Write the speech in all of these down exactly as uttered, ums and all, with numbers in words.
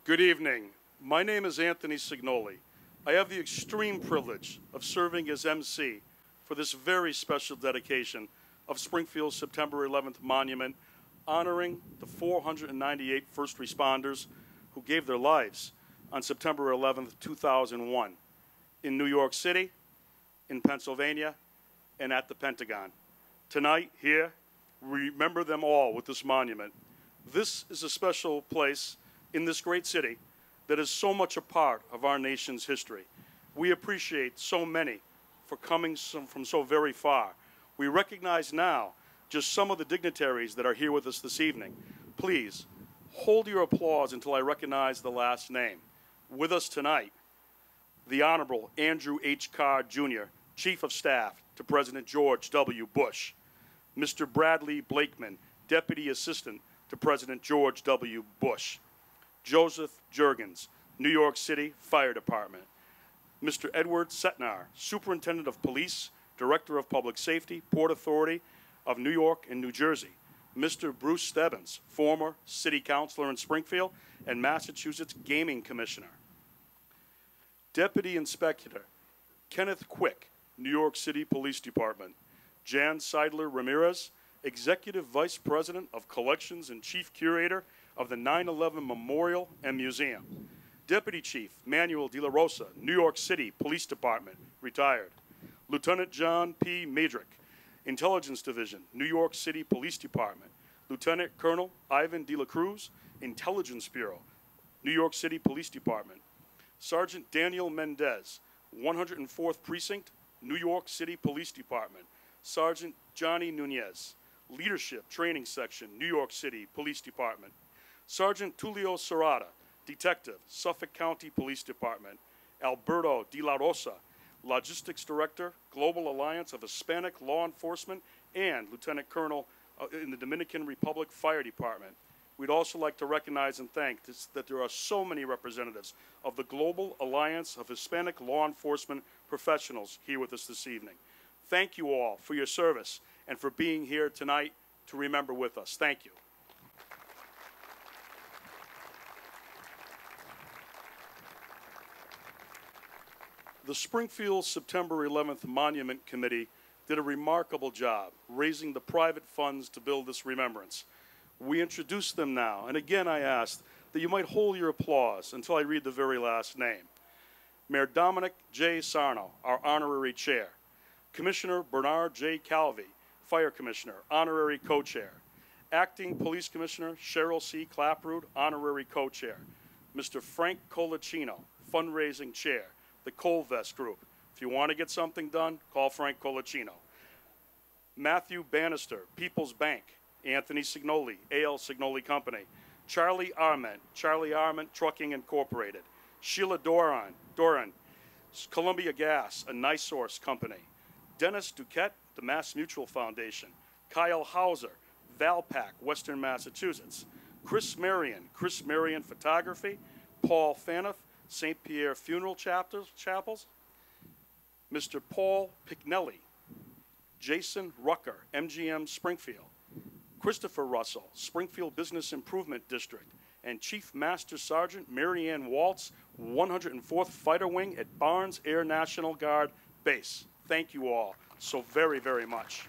Good evening. My name is Anthony Signoli. I have the extreme privilege of serving as M C for this very special dedication of Springfield's September eleventh monument, honoring the four hundred ninety-eight first responders who gave their lives on September eleventh, two thousand one, in New York City, in Pennsylvania, and at the Pentagon. Tonight, here, we remember them all with this monument. This is a special place in this great city that is so much a part of our nation's history. We appreciate so many for coming from so very far. We recognize now just some of the dignitaries that are here with us this evening. Please, hold your applause until I recognize the last name. With us tonight, the Honorable Andrew H. Carr, Junior, Chief of Staff to President George W. Bush. Mister Bradley Blakeman, Deputy Assistant to President George W. Bush. Joseph Juergens, New York City Fire Department. Mister Edward Setnar, Superintendent of Police, Director of Public Safety, Port Authority of New York and New Jersey. Mister Bruce Stebbins, former City Councilor in Springfield and Massachusetts Gaming Commissioner. Deputy Inspector Kenneth Quick, New York City Police Department. Jan Seidler Ramirez, Executive Vice President of Collections and Chief Curator of the nine eleven Memorial and Museum. Deputy Chief Manuel De La Rosa, New York City Police Department, retired. Lieutenant John P. Madrick, Intelligence Division, New York City Police Department. Lieutenant Colonel Ivan De La Cruz, Intelligence Bureau, New York City Police Department. Sergeant Daniel Mendez, one hundred fourth Precinct, New York City Police Department. Sergeant Johnny Nunez, Leadership Training Section, New York City Police Department. Sergeant Tulio Serrata, Detective, Suffolk County Police Department. Alberto De La Rosa, Logistics Director, Global Alliance of Hispanic Law Enforcement, and Lieutenant Colonel uh, in the Dominican Republic Fire Department. We'd also like to recognize and thank this, that there are so many representatives of the Global Alliance of Hispanic Law Enforcement Professionals here with us this evening. Thank you all for your service and for being here tonight to remember with us. Thank you. The Springfield September eleventh Monument Committee did a remarkable job raising the private funds to build this remembrance. We introduced them now, and again I asked that you might hold your applause until I read the very last name. Mayor Dominic J. Sarno, our honorary chair. Commissioner Bernard J. Calvi, Fire Commissioner, honorary co-chair. Acting Police Commissioner Cheryl C. Clapprood, honorary co-chair. Mister Frank Colicino, fundraising chair, the Colvest Group. If you want to get something done, call Frank Colicino. Matthew Bannister, People's Bank. Anthony Signoli, A L Signoli Company. Charlie Arment, Charlie Arment Trucking Incorporated. Sheila Doran, Doran, Columbia Gas, a NiSource company. Dennis Duquette, the Mass Mutual Foundation. Kyle Hauser, Valpak, Western Massachusetts. Chris Marion, Chris Marion Photography. Paul Fanoff, Saint Pierre Funeral Chapters, Chapels. Mister Paul Picnelli, Jason Rucker, M G M Springfield. Christopher Russell, Springfield Business Improvement District, and Chief Master Sergeant Mary Ann Waltz, one hundred fourth Fighter Wing at Barnes Air National Guard Base. Thank you all so very, very much.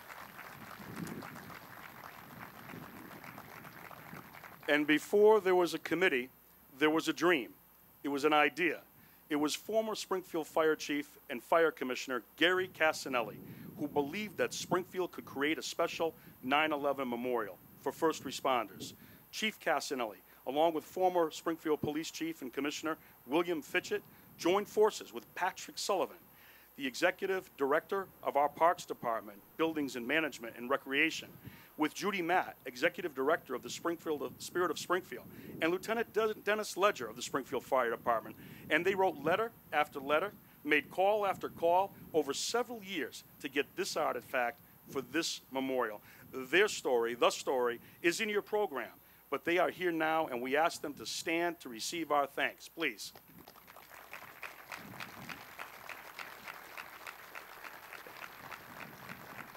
And before there was a committee, there was a dream. It was an idea. It was former Springfield Fire Chief and Fire Commissioner Gary Casanelli, who believed that Springfield could create a special nine eleven memorial for first responders. Chief Casanelli, along with former Springfield Police Chief and Commissioner William Fitchett, joined forces with Patrick Sullivan, the Executive Director of our Parks Department, Buildings and Management and Recreation, with Judy Matt, Executive Director of the Springfield of Spirit of Springfield, and Lieutenant De Dennis Ledger of the Springfield Fire Department. And they wrote letter after letter, made call after call over several years to get this artifact for this memorial. Their story, the story, is in your program, but they are here now, and we ask them to stand to receive our thanks. Please.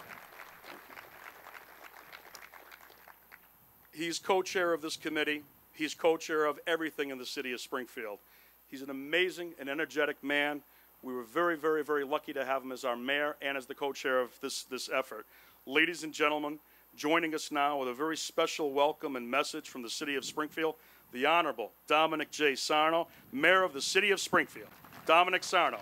He's co-chair of this committee. He's co-chair of everything in the city of Springfield. He's an amazing and energetic man. We were very, very, very lucky to have him as our mayor and as the co-chair of this, this effort. Ladies and gentlemen, joining us now with a very special welcome and message from the city of Springfield, the Honorable Dominic J. Sarno, Mayor of the city of Springfield. Dominic Sarno.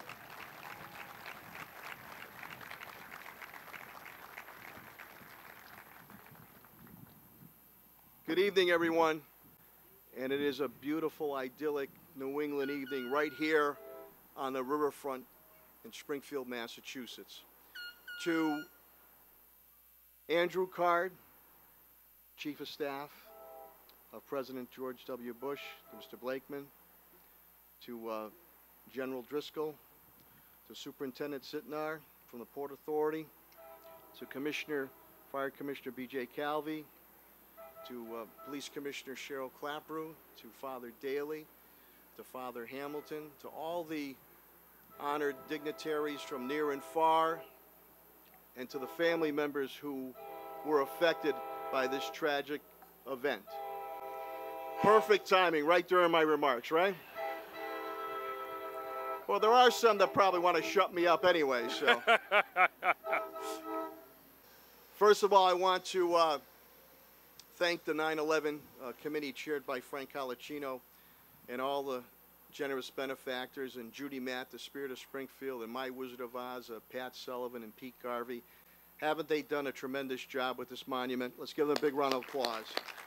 Good evening, everyone. And it is a beautiful, idyllic New England evening right here on the riverfront in Springfield, Massachusetts. To Andrew Card, Chief of Staff of President George W. Bush, to Mister Blakeman, to uh, General Driscoll, to Superintendent Sitnar from the Port Authority, to Commissioner, Fire Commissioner B J Calvi, to uh, Police Commissioner Cheryl Clapperow, to Father Daly, to Father Hamilton, to all the honored dignitaries from near and far, and to the family members who were affected by this tragic event. Perfect timing, right during my remarks, right? Well, there are some that probably want to shut me up anyway, so. First of all, I want to uh, thank the nine eleven uh, committee chaired by Frank Colicino and all the generous benefactors, and Judy Matt, the Spirit of Springfield, and my Wizard of Oz, uh, Pat Sullivan and Pete Garvey. Haven't they done a tremendous job with this monument? Let's give them a big round of applause.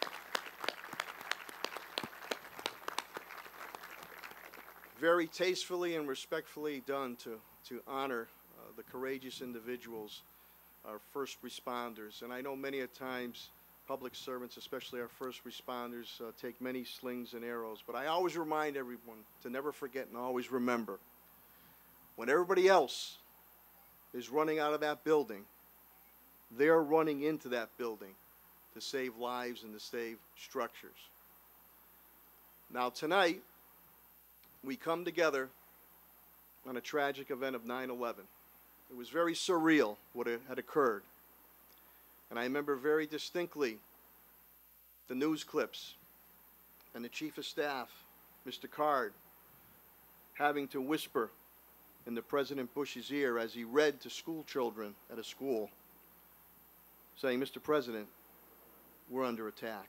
Very tastefully and respectfully done to, to honor uh, the courageous individuals, our first responders. And I know many a times public servants, especially our first responders, uh, take many slings and arrows. But I always remind everyone to never forget and always remember, when everybody else is running out of that building, they're running into that building to save lives and to save structures. Now tonight, we come together on a tragic event of nine eleven. It was very surreal what had occurred. And I remember very distinctly the news clips and the Chief of Staff, Mister Card, having to whisper in the President Bush's ear as he read to school children at a school, saying, "Mister President, we're under attack."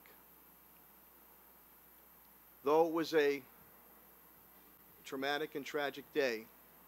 Though it was a traumatic and tragic day,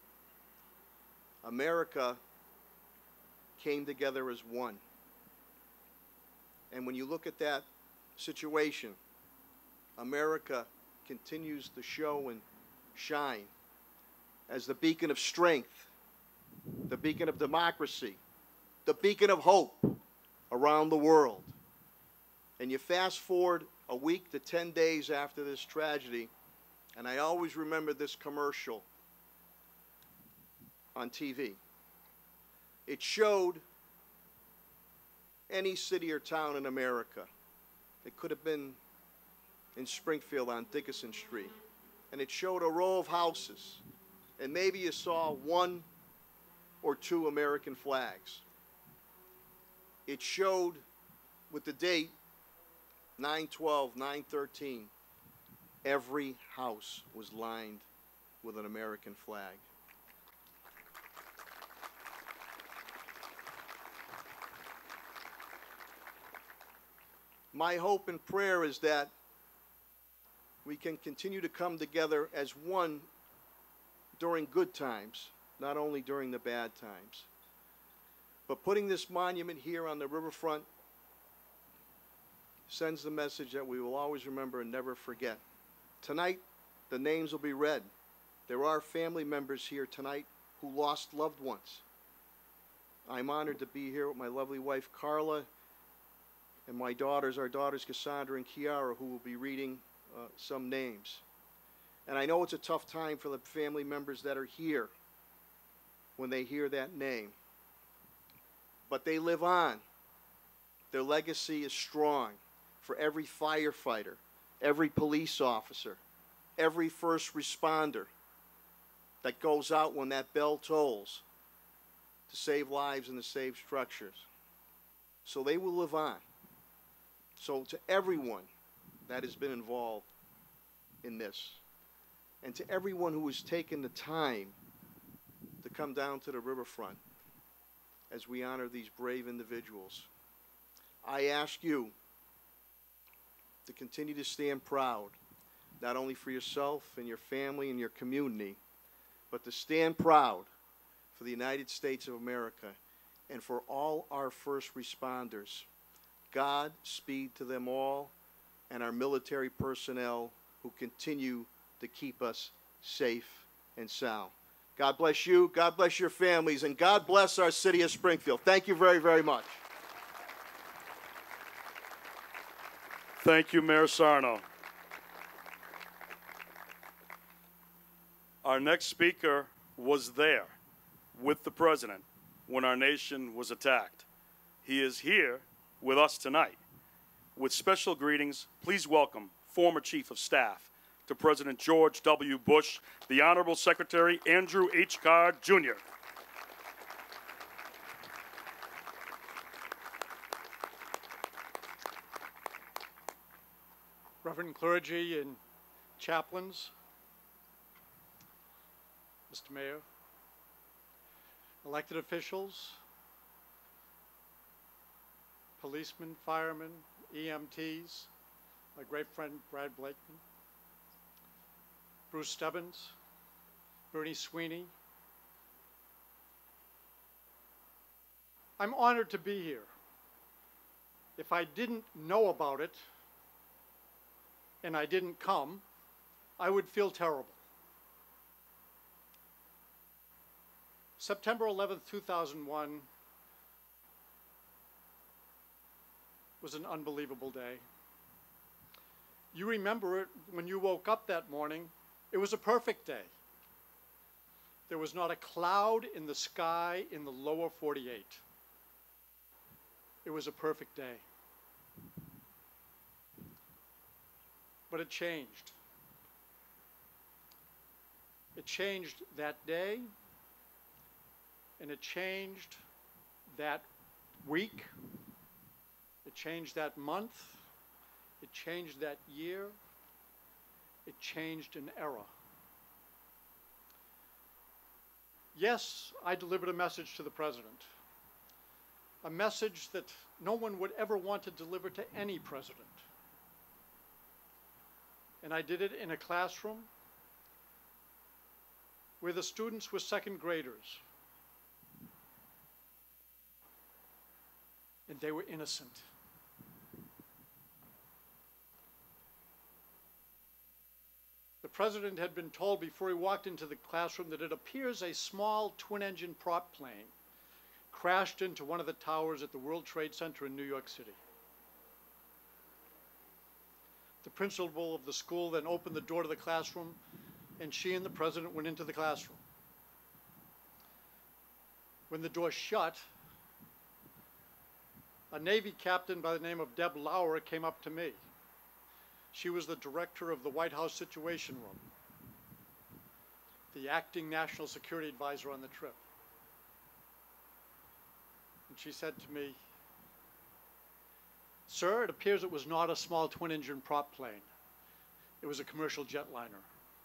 America came together as one. And when you look at that situation, America continues to show and shine as the beacon of strength, the beacon of democracy, the beacon of hope around the world. And you fast forward a week to ten days after this tragedy, and I always remember this commercial on T V. It showed any city or town in America. It could have been in Springfield on Dickinson Street. And it showed a row of houses. And maybe you saw one or two American flags. It showed with the date nine twelve, nine thirteen, every house was lined with an American flag. My hope and prayer is that we can continue to come together as one during good times, not only during the bad times. But putting this monument here on the riverfront sends the message that we will always remember and never forget. Tonight, the names will be read. There are family members here tonight who lost loved ones. I'm honored to be here with my lovely wife, Carla, and my daughters, our daughters, Cassandra and Kiara, who will be reading uh, some names. And I know it's a tough time for the family members that are here when they hear that name. But they live on. Their legacy is strong for every firefighter, every police officer, every first responder that goes out when that bell tolls to save lives and to save structures. So they will live on. So to everyone that has been involved in this. And to everyone who has taken the time to come down to the riverfront as we honor these brave individuals, I ask you to continue to stand proud, not only for yourself and your family and your community, but to stand proud for the United States of America and for all our first responders. God speed to them all and our military personnel who continue to keep us safe and sound. God bless you, God bless your families, and God bless our city of Springfield. Thank you very, very much. Thank you, Mayor Sarno. Our next speaker was there with the president when our nation was attacked. He is here with us tonight. With special greetings, please welcome former Chief of Staff to President George W. Bush, the Honorable Secretary Andrew H. Card, Junior Reverend clergy and chaplains, Mister Mayor, elected officials, policemen, firemen, E M Ts, my great friend Brad Blakeman, Bruce Stebbins, Bernie Sweeney. I'm honored to be here. If I didn't know about it and I didn't come, I would feel terrible. September eleventh, two thousand one was an unbelievable day. You remember it when you woke up that morning. It was a perfect day. There was not a cloud in the sky in the lower forty-eight. It was a perfect day. But it changed. It changed that day, and it changed that week. It changed that month. It changed that year. It changed an era. Yes, I delivered a message to the president, a message that no one would ever want to deliver to any president. And I did it in a classroom where the students were second graders. And they were innocent. The president had been told before he walked into the classroom that it appears a small twin-engine prop plane crashed into one of the towers at the World Trade Center in New York City. The principal of the school then opened the door to the classroom, and she and the president went into the classroom. When the door shut, a Navy captain by the name of Deb Lauer came up to me. She was the director of the White House Situation Room, the acting national security advisor on the trip. And she said to me, "Sir, it appears it was not a small twin-engine prop plane. It was a commercial jetliner."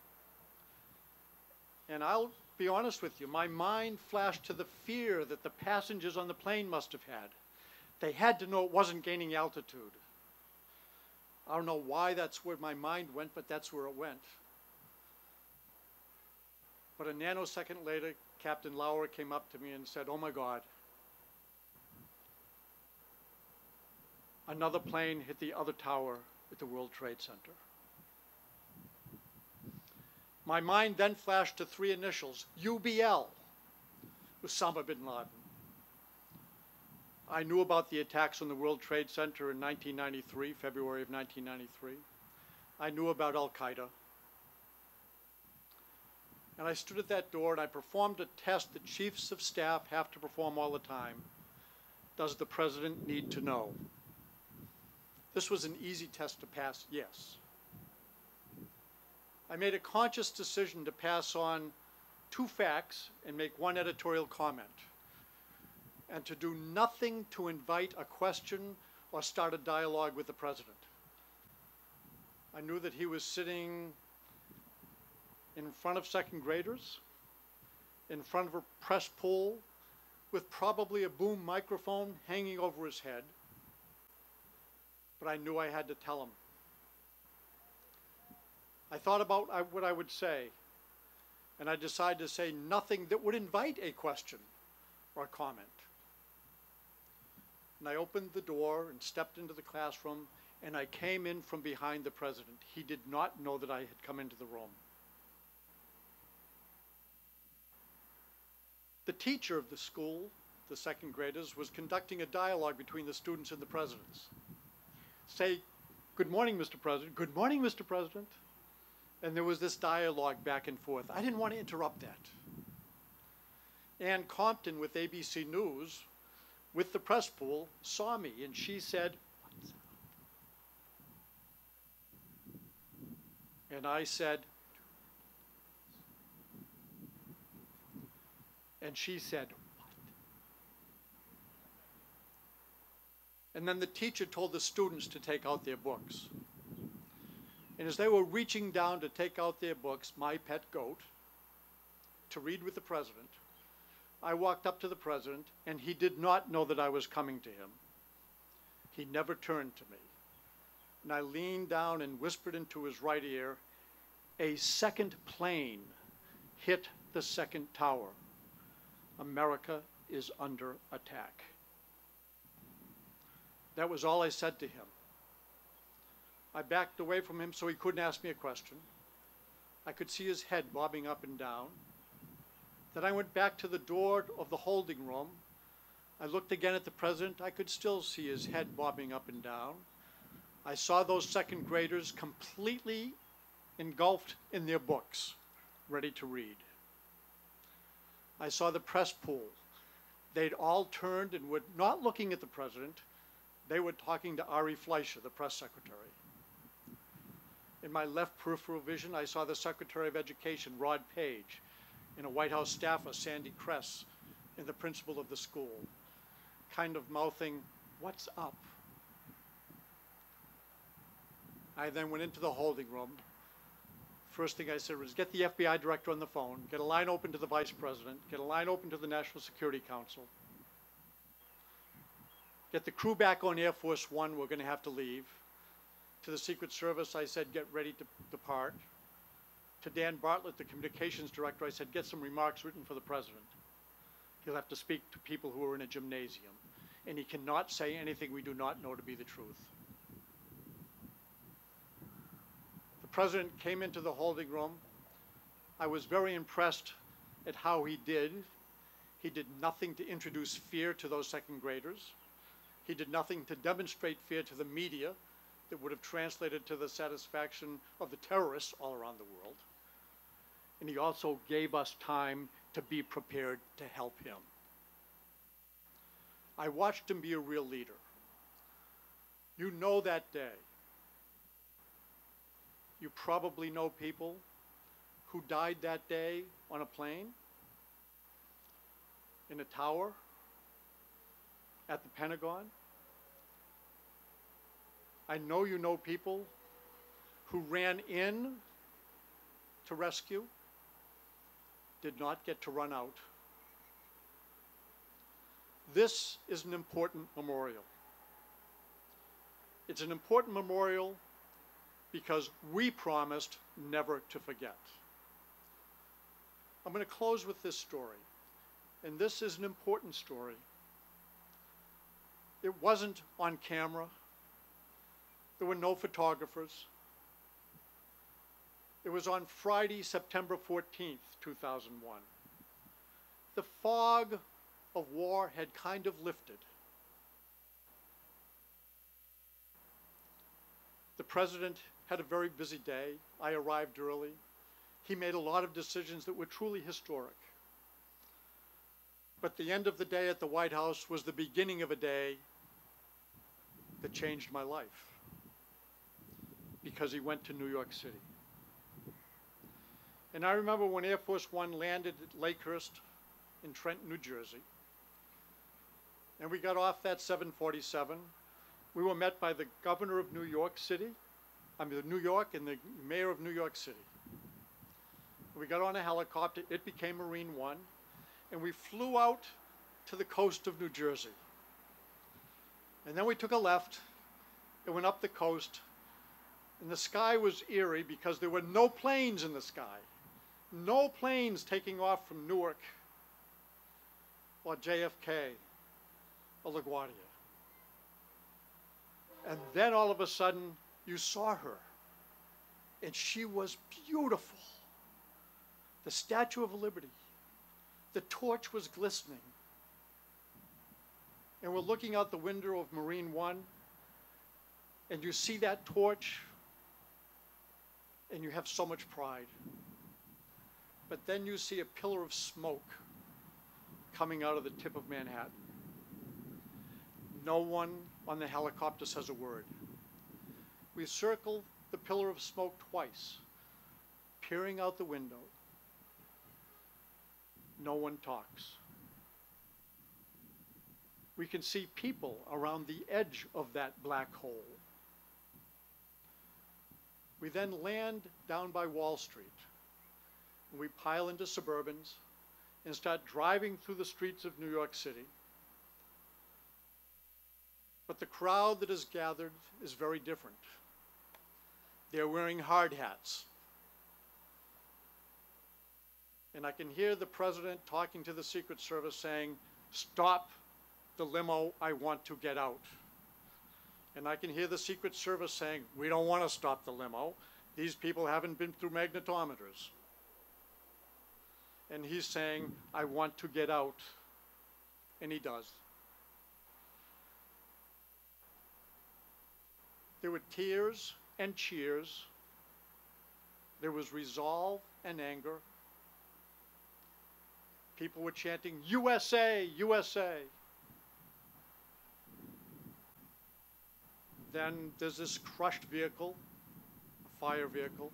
And I'll be honest with you, my mind flashed to the fear that the passengers on the plane must have had. They had to know it wasn't gaining altitude. I don't know why that's where my mind went, but that's where it went. But a nanosecond later, Captain Lauer came up to me and said, "Oh my God, another plane hit the other tower at the World Trade Center." My mind then flashed to three initials, U B L, Osama bin Laden. I knew about the attacks on the World Trade Center in nineteen ninety-three, February of nineteen ninety-three. I knew about Al-Qaeda. And I stood at that door and I performed a test that chiefs of staff have to perform all the time. Does the president need to know? This was an easy test to pass, yes. I made a conscious decision to pass on two facts and make one editorial comment, and to do nothing to invite a question or start a dialogue with the president. I knew that he was sitting in front of second graders, in front of a press pool, with probably a boom microphone hanging over his head. But I knew I had to tell him. I thought about I- what I would say, and I decided to say nothing that would invite a question or comment. And I opened the door and stepped into the classroom, and I came in from behind the president. He did not know that I had come into the room. The teacher of the school, the second graders, was conducting a dialogue between the students and the presidents. Say, "Good morning, Mister President." "Good morning, Mister President." And there was this dialogue back and forth. I didn't want to interrupt that. Ann Compton with A B C News, with the press pool, saw me, and she said, "What's up?" And I said, and she said, "What?" And then the teacher told the students to take out their books. And as they were reaching down to take out their books, My Pet Goat, to read with the president, I walked up to the president, and he did not know that I was coming to him. He never turned to me. And I leaned down and whispered into his right ear, "A second plane hit the second tower. America is under attack." That was all I said to him. I backed away from him so he couldn't ask me a question. I could see his head bobbing up and down. Then I went back to the door of the holding room. I looked again at the president. I could still see his head bobbing up and down. I saw those second graders completely engulfed in their books, ready to read. I saw the press pool. They'd all turned and were not looking at the president. They were talking to Ari Fleischer, the press secretary. In my left peripheral vision, I saw the Secretary of Education, Rod Page, and a White House staffer, Sandy Kress, and the principal of the school, kind of mouthing, "What's up?" I then went into the holding room. First thing I said was, "Get the F B I director on the phone, get a line open to the vice president, get a line open to the National Security Council. Get the crew back on Air Force One, we're going to have to leave." To the Secret Service, I said, "Get ready to depart." To Dan Bartlett, the communications director, I said, "Get some remarks written for the president. He'll have to speak to people who are in a gymnasium, and he cannot say anything we do not know to be the truth." The president came into the holding room. I was very impressed at how he did. He did nothing to introduce fear to those second graders. He did nothing to demonstrate fear to the media that would have translated to the satisfaction of the terrorists all around the world. And he also gave us time to be prepared to help him. I watched him be a real leader. You know that day. You probably know people who died that day on a plane, in a tower, at the Pentagon. I know you know people who ran in to rescue, did not get to run out. This is an important memorial. It's an important memorial because we promised never to forget. I'm going to close with this story, and this is an important story. It wasn't on camera. There were no photographers. It was on Friday, September fourteenth, two thousand one. The fog of war had kind of lifted. The president had a very busy day. I arrived early. He made a lot of decisions that were truly historic. But the end of the day at the White House was the beginning of a day that changed my life, because he went to New York City. And I remember when Air Force One landed at Lakehurst in Trenton, New Jersey, and we got off that seven forty-seven. We were met by the governor of New York City, I'm the New York and the mayor of New York City. We got on a helicopter, it became Marine One, and we flew out to the coast of New Jersey. And then we took a left and went up the coast, and the sky was eerie because there were no planes in the sky. No planes taking off from Newark or J F K or LaGuardia. And then all of a sudden, you saw her, and she was beautiful. The Statue of Liberty, the torch was glistening. And we're looking out the window of Marine One, and you see that torch, and you have so much pride. But then you see a pillar of smoke coming out of the tip of Manhattan. No one on the helicopter says a word. We circle the pillar of smoke twice, peering out the window. No one talks. We can see people around the edge of that black hole. We then land down by Wall Street. And we pile into Suburbans and start driving through the streets of New York City. But the crowd that is gathered is very different. They're wearing hard hats. And I can hear the president talking to the Secret Service saying, "Stop the limo, I want to get out." And I can hear the Secret Service saying, "We don't want to stop the limo. These people haven't been through magnetometers." And he's saying, "I want to get out." And he does. There were tears and cheers. There was resolve and anger. People were chanting, "U S A, U S A." Then there's this crushed vehicle, a fire vehicle.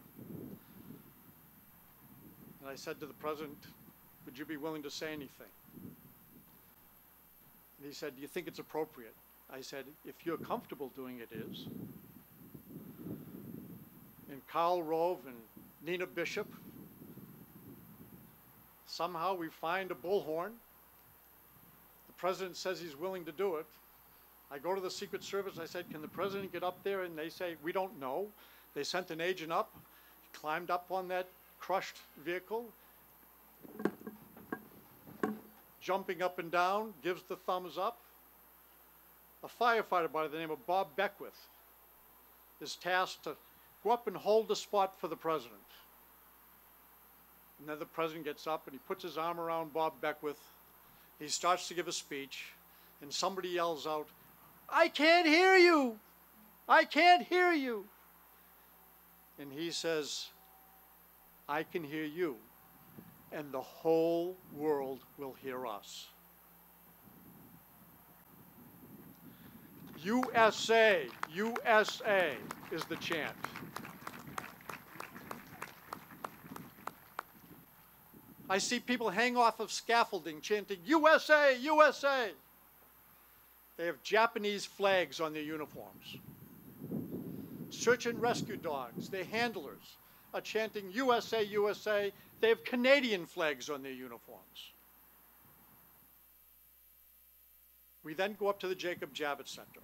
And I said to the president, "Would you be willing to say anything?" And he said, "Do you think it's appropriate?" I said, "If you're comfortable doing it, it is." And Karl Rove and Nina Bishop, somehow we find a bullhorn. The president says he's willing to do it. I go to the Secret Service, I said, "Can the president get up there?" And they say, "We don't know." They sent an agent up, he climbed up on that crushed vehicle, jumping up and down, gives the thumbs up. A firefighter by the name of Bob Beckwith is tasked to go up and hold the spot for the president. And then the president gets up and he puts his arm around Bob Beckwith. He starts to give a speech, and somebody yells out, "I can't hear you! I can't hear you!" And he says, "I can hear you, and the whole world will hear us." U S A, U S A is the chant. I see people hang off of scaffolding chanting, "U S A, U S A." They have Japanese flags on their uniforms. Search and rescue dogs, their handlers, are chanting, "U S A, U S A." They have Canadian flags on their uniforms. We then go up to the Jacob Javits Center.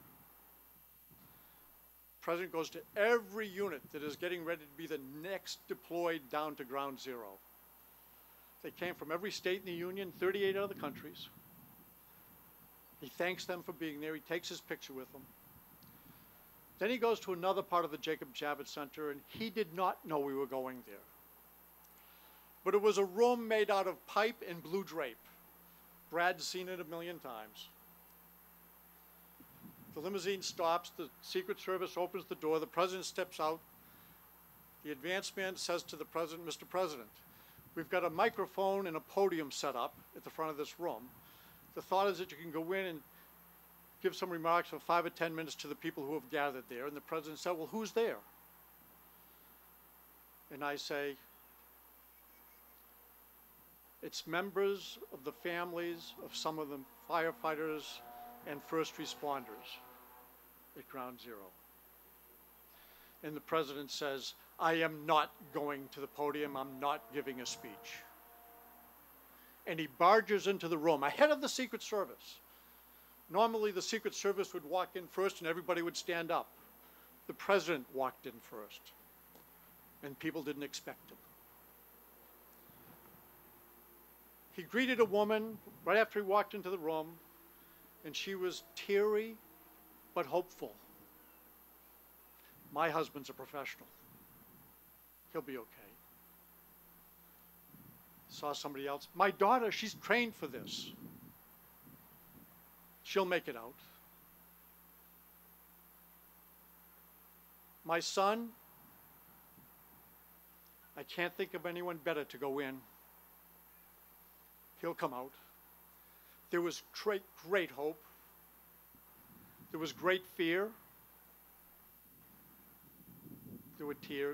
The president goes to every unit that is getting ready to be the next deployed down to ground zero. They came from every state in the Union, thirty-eight other countries. He thanks them for being there. He takes his picture with them. Then he goes to another part of the Jacob Javits Center, and he did not know we were going there. But it was a room made out of pipe and blue drape. Brad's seen it a million times. The limousine stops, the Secret Service opens the door, the president steps out. The advance man says to the president, "Mister President, we've got a microphone and a podium set up at the front of this room. The thought is that you can go in and give some remarks for five or ten minutes to the people who have gathered there." And the president said, "Well, who's there?" And I say, "It's members of the families of some of the firefighters and first responders at Ground Zero." and the president says, I am not going to the podium, I'm not giving a speech. And he barges into the room ahead of the Secret Service. Normally the Secret Service would walk in first and everybody would stand up. The president walked in first, and people didn't expect him. He greeted a woman right after he walked into the room, and she was teary but hopeful. My husband's a professional. He'll be okay. Saw somebody else. My daughter, she's trained for this. She'll make it out. My son, I can't think of anyone better to go in. He'll come out. There was great, great hope. There was great fear. There were tears.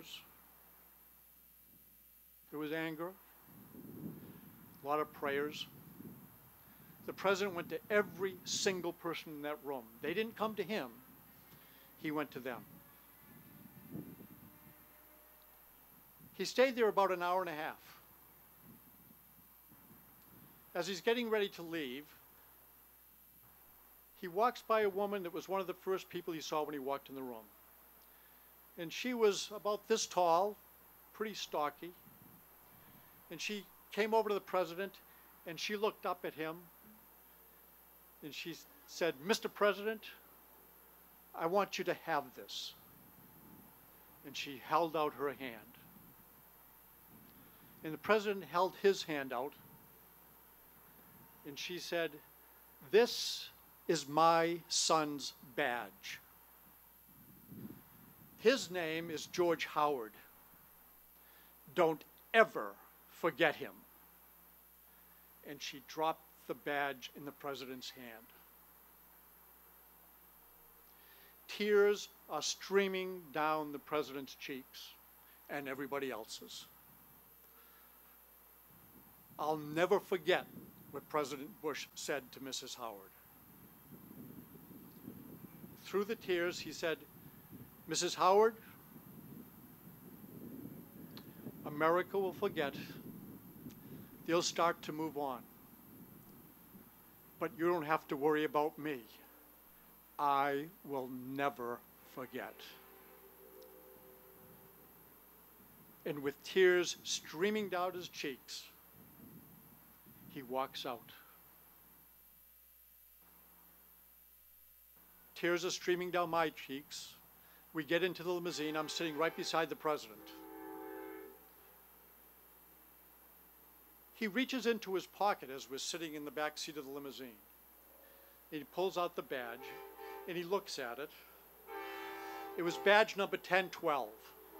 There was anger. A lot of prayers. The president went to every single person in that room. They didn't come to him. He went to them. He stayed there about an hour and a half. As he's getting ready to leave, he walks by a woman that was one of the first people he saw when he walked in the room. And she was about this tall, pretty stocky. And she came over to the president and she looked up at him and she said, Mister President, I want you to have this. And she held out her hand. And the president held his hand out, and she said, this is my son's badge. His name is George Howard. Don't ever forget him. And she dropped the badge in the president's hand. Tears are streaming down the president's cheeks and everybody else's. I'll never forget what President Bush said to Missus Howard. Through the tears, he said, Missus Howard, America will forget. They'll start to move on. But you don't have to worry about me. I will never forget. And with tears streaming down his cheeks, he walks out. Tears are streaming down my cheeks. We get into the limousine. I'm sitting right beside the president. He reaches into his pocket as we're sitting in the back seat of the limousine. He pulls out the badge and he looks at it. It was badge number ten twelve.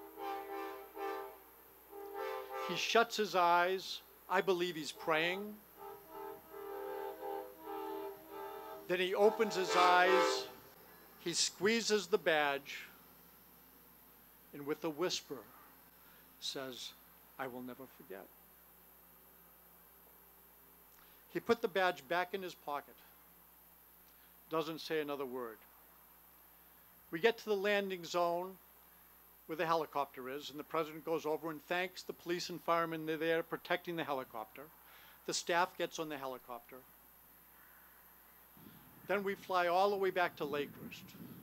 He shuts his eyes. I believe he's praying. Then he opens his eyes, he squeezes the badge, and with a whisper says, I will never forget. He put the badge back in his pocket, doesn't say another word. We get to the landing zone where the helicopter is, and the president goes over and thanks the police and firemen. They're there protecting the helicopter. The staff gets on the helicopter. Then we fly all the way back to Lakehurst.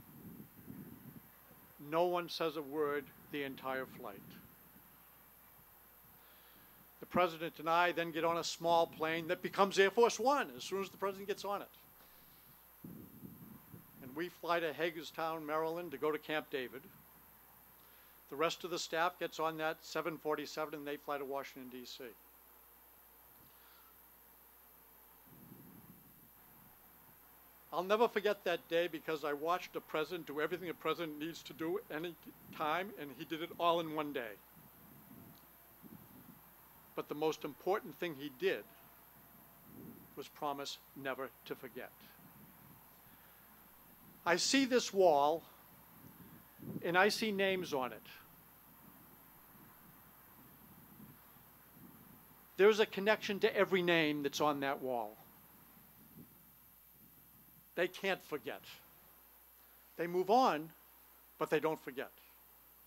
No one says a word the entire flight. The president and I then get on a small plane that becomes Air Force One as soon as the president gets on it. And we fly to Hagerstown, Maryland to go to Camp David. The rest of the staff gets on that seven forty-seven and they fly to Washington, D C I'll never forget that day because I watched a president do everything a president needs to do any time, and he did it all in one day. But the most important thing he did was promise never to forget. I see this wall, and I see names on it. There's a connection to every name that's on that wall. They can't forget. They move on, but they don't forget.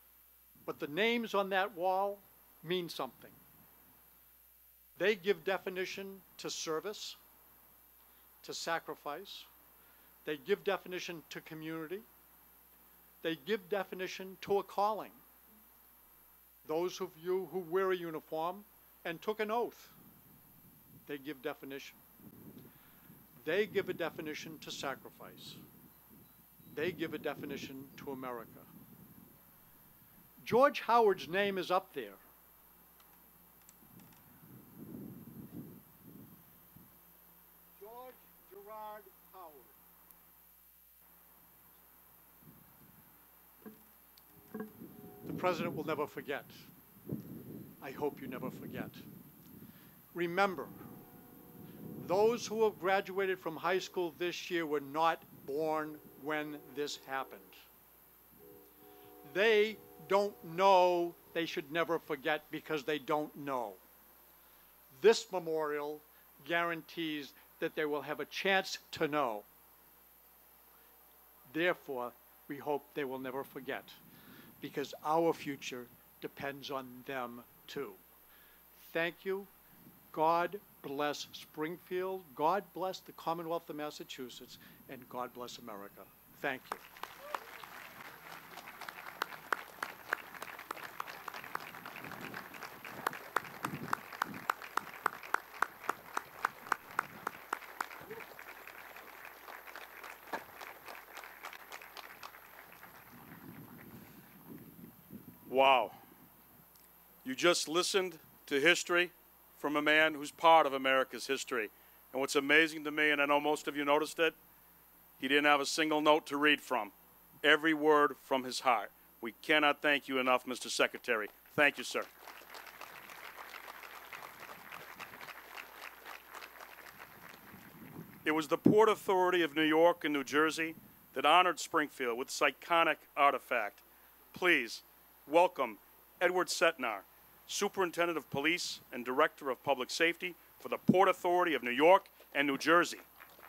but the names on that wall mean something. They give definition to service, to sacrifice. They give definition to community. They give definition to a calling. Those of you who wear a uniform and took an oath, they give definition. They give a definition to sacrifice. They give a definition to America. George Howard's name is up there. George Gerard Howard. The President will never forget. I hope you never forget. Remember, those who have graduated from high school this year were not born when this happened. They don't know they should never forget because they don't know. This memorial guarantees that they will have a chance to know. Therefore, we hope they will never forget, because our future depends on them too. Thank you. God bless Springfield, God bless the Commonwealth of Massachusetts, and God bless America. Thank you. Wow. You just listened to history from a man who's part of America's history. And what's amazing to me, and I know most of you noticed it, he didn't have a single note to read from. Every word from his heart. We cannot thank you enough, Mister Secretary. Thank you, sir. It was the Port Authority of New York and New Jersey that honored Springfield with this iconic artifact. Please welcome Edward Setnar, Superintendent of Police and Director of Public Safety for the Port Authority of New York and New Jersey.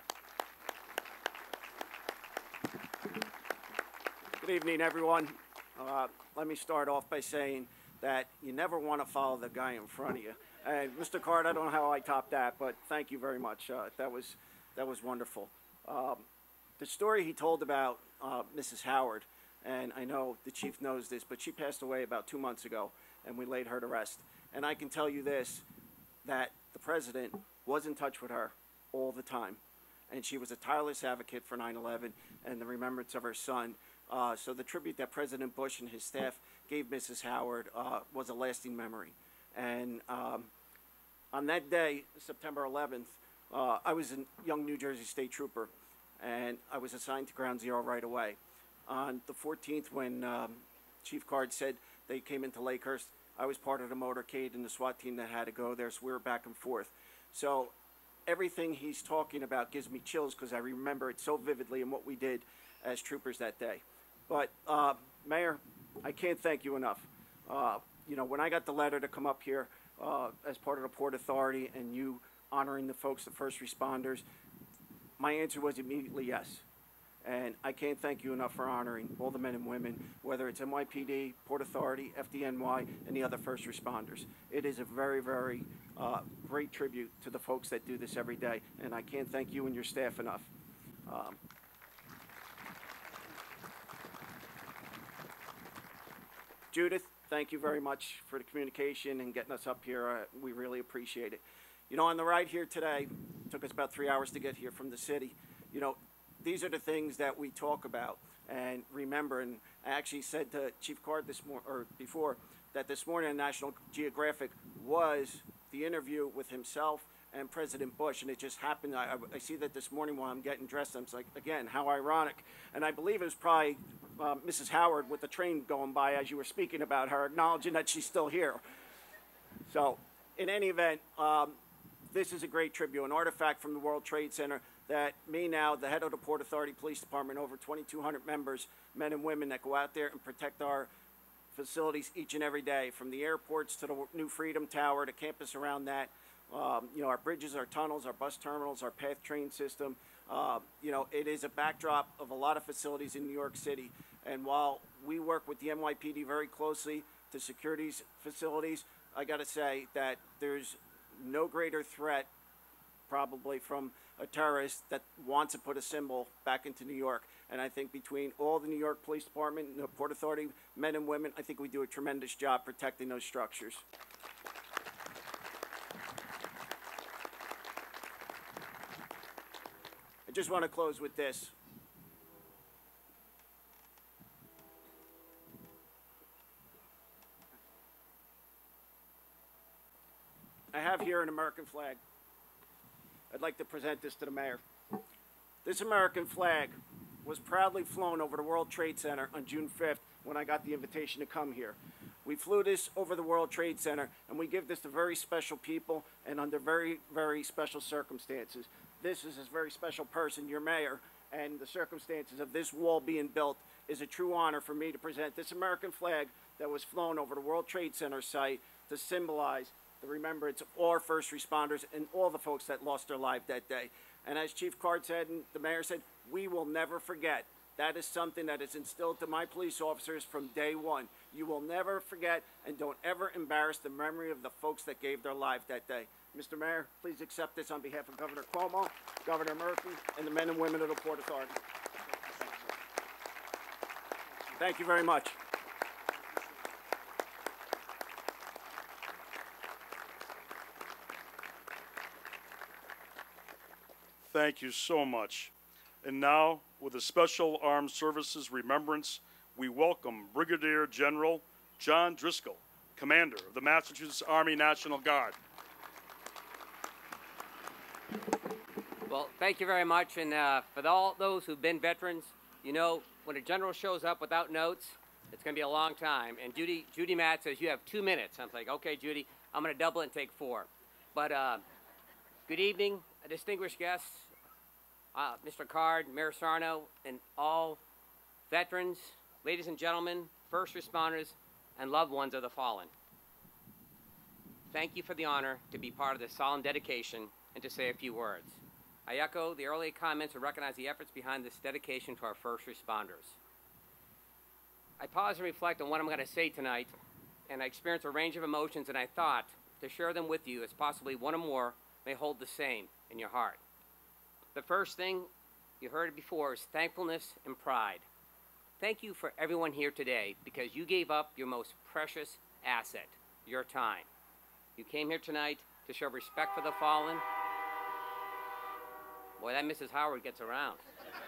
Good evening, everyone. Uh, let me start off by saying that you never want to follow the guy in front of you. And Mister Card, I don't know how I topped that, but thank you very much. Uh, that was that was wonderful. Um, the story he told about uh, Missus Howard, and I know the chief knows this, but she passed away about two months ago, and we laid her to rest. And I can tell you this, that the President was in touch with her all the time, and she was a tireless advocate for nine eleven and the remembrance of her son. Uh, so the tribute that President Bush and his staff gave Missus Howard uh, was a lasting memory. And um, on that day, September eleventh, uh, I was a young New Jersey State Trooper, and I was assigned to Ground Zero right away. On the fourteenth, when um, Chief Card said they came into Lakehurst, I was part of the motorcade and the SWAT team that had to go there, so we were back and forth. So everything he's talking about gives me chills because I remember it so vividly and what we did as troopers that day. But, uh, Mayor, I can't thank you enough. Uh, you know, when I got the letter to come up here uh, as part of the Port Authority and you honoring the folks, the first responders, my answer was immediately yes. And I can't thank you enough for honoring all the men and women, whether it's N Y P D, Port Authority, F D N Y, and the other first responders. It is a very, very uh, great tribute to the folks that do this every day, and I can't thank you and your staff enough. Um, Judith, thank you very much for the communication and getting us up here. Uh, we really appreciate it. You know, on the ride here today, it took us about three hours to get here from the city. You know, these are the things that we talk about and remember. And I actually said to Chief Card this mor or before that this morning on National Geographic was the interview with himself and President Bush, and it just happened. I, I see that this morning while I'm getting dressed. I'm like, again, how ironic. And I believe it was probably uh, Missus Howard with the train going by as you were speaking about her, acknowledging that she's still here. So, in any event, um, this is a great tribute, an artifact from the World Trade Center that me now, the head of the Port Authority Police Department, over twenty-two hundred members, men and women that go out there and protect our facilities each and every day, from the airports to the New Freedom Tower, to campus around that. Um, you know, our bridges, our tunnels, our bus terminals, our PATH train system. Uh, you know, it is a backdrop of a lot of facilities in New York City. And while we work with the N Y P D very closely to secure these facilities. I got to say that there's no greater threat probably from a terrorist that wants to put a symbol back into New York. And I think between all the New York Police Department and the Port Authority, men and women, I think we do a tremendous job protecting those structures. I just want to close with this. I have here an American flag. I'd like to present this to the mayor. This American flag was proudly flown over the World Trade Center on June fifth when I got the invitation to come here. We flew this over the World Trade Center, and we give this to very special people and under very, very special circumstances. This is a very special person, your mayor, and the circumstances of this wall being built is a true honor for me to present this American flag that was flown over the World Trade Center site to symbolize the remembrance of all our first responders and all the folks that lost their life that day. And as Chief Card said and the mayor said, we will never forget. That is something that is instilled to my police officers from day one. You will never forget, and don't ever embarrass the memory of the folks that gave their life that day. Mister Mayor, please accept this on behalf of Governor Cuomo, Governor Murphy, and the men and women of the Port Authority. Thank you very much. Thank you so much. And now, with a Special Armed Services Remembrance, we welcome Brigadier General John Driscoll, Commander of the Massachusetts Army National Guard. Well, thank you very much. And uh, for all those who've been veterans, you know, when a general shows up without notes, it's going to be a long time. And Judy, Judy Matt says, you have two minutes. I'm like, okay, Judy, I'm going to double it and take four. But uh, good evening, distinguished guests, uh, Mister Card, Mayor Sarno, and all veterans, ladies and gentlemen, first responders, and loved ones of the fallen. Thank you for the honor to be part of this solemn dedication and to say a few words. I echo the earlier comments and recognize the efforts behind this dedication to our first responders. I pause and reflect on what I'm going to say tonight, and I experience a range of emotions, and I thought to share them with you as possibly one or more may hold the same in your heart. The first thing, you heard it before, is thankfulness and pride. Thank you for everyone here today because you gave up your most precious asset, your time. You came here tonight to show respect for the fallen. Boy, that Missus Howard gets around.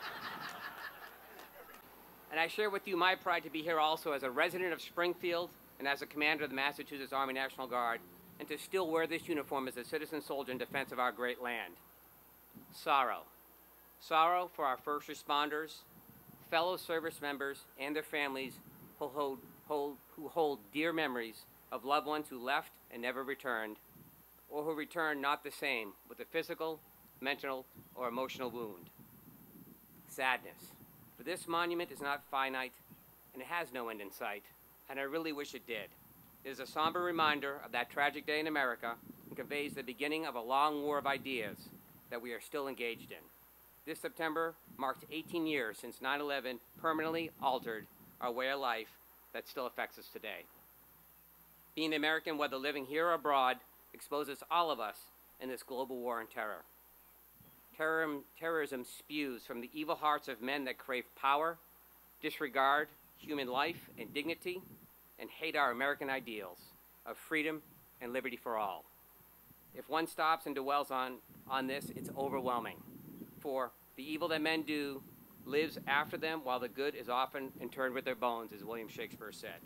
And I share with you my pride to be here also as a resident of Springfield and as a commander of the Massachusetts Army National Guard, and to still wear this uniform as a citizen soldier in defense of our great land. Sorrow. Sorrow for our first responders, fellow service members, and their families who hold, hold, who hold dear memories of loved ones who left and never returned, or who returned not the same with a physical, mental, or emotional wound. Sadness. For this monument is not finite, and it has no end in sight, and I really wish it did. It is a somber reminder of that tragic day in America and conveys the beginning of a long war of ideas that we are still engaged in. This September marked eighteen years since nine eleven permanently altered our way of life that still affects us today. Being American, whether living here or abroad, exposes all of us in this global war on terror. Terror terrorism spews from the evil hearts of men that crave power, disregard human life and dignity, and hate our American ideals of freedom and liberty for all. If one stops and dwells on, on this, it's overwhelming. For the evil that men do lives after them, while the good is often interred with their bones, as William Shakespeare said.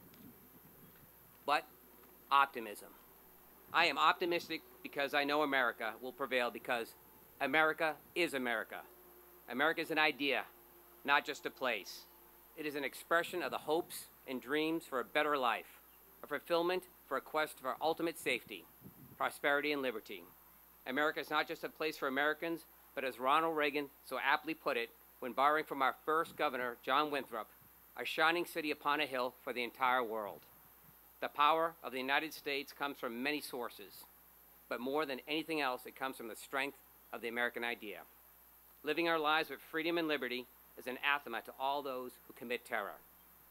But optimism. I am optimistic because I know America will prevail, because America is America. America is an idea, not just a place. It is an expression of the hopes and dreams for a better life, a fulfillment for a quest for ultimate safety, prosperity, and liberty. America is not just a place for Americans, but as Ronald Reagan so aptly put it when borrowing from our first governor, John Winthrop, a shining city upon a hill for the entire world. The power of the United States comes from many sources, but more than anything else, it comes from the strength of the American idea. Living our lives with freedom and liberty is an anathema to all those who commit terror.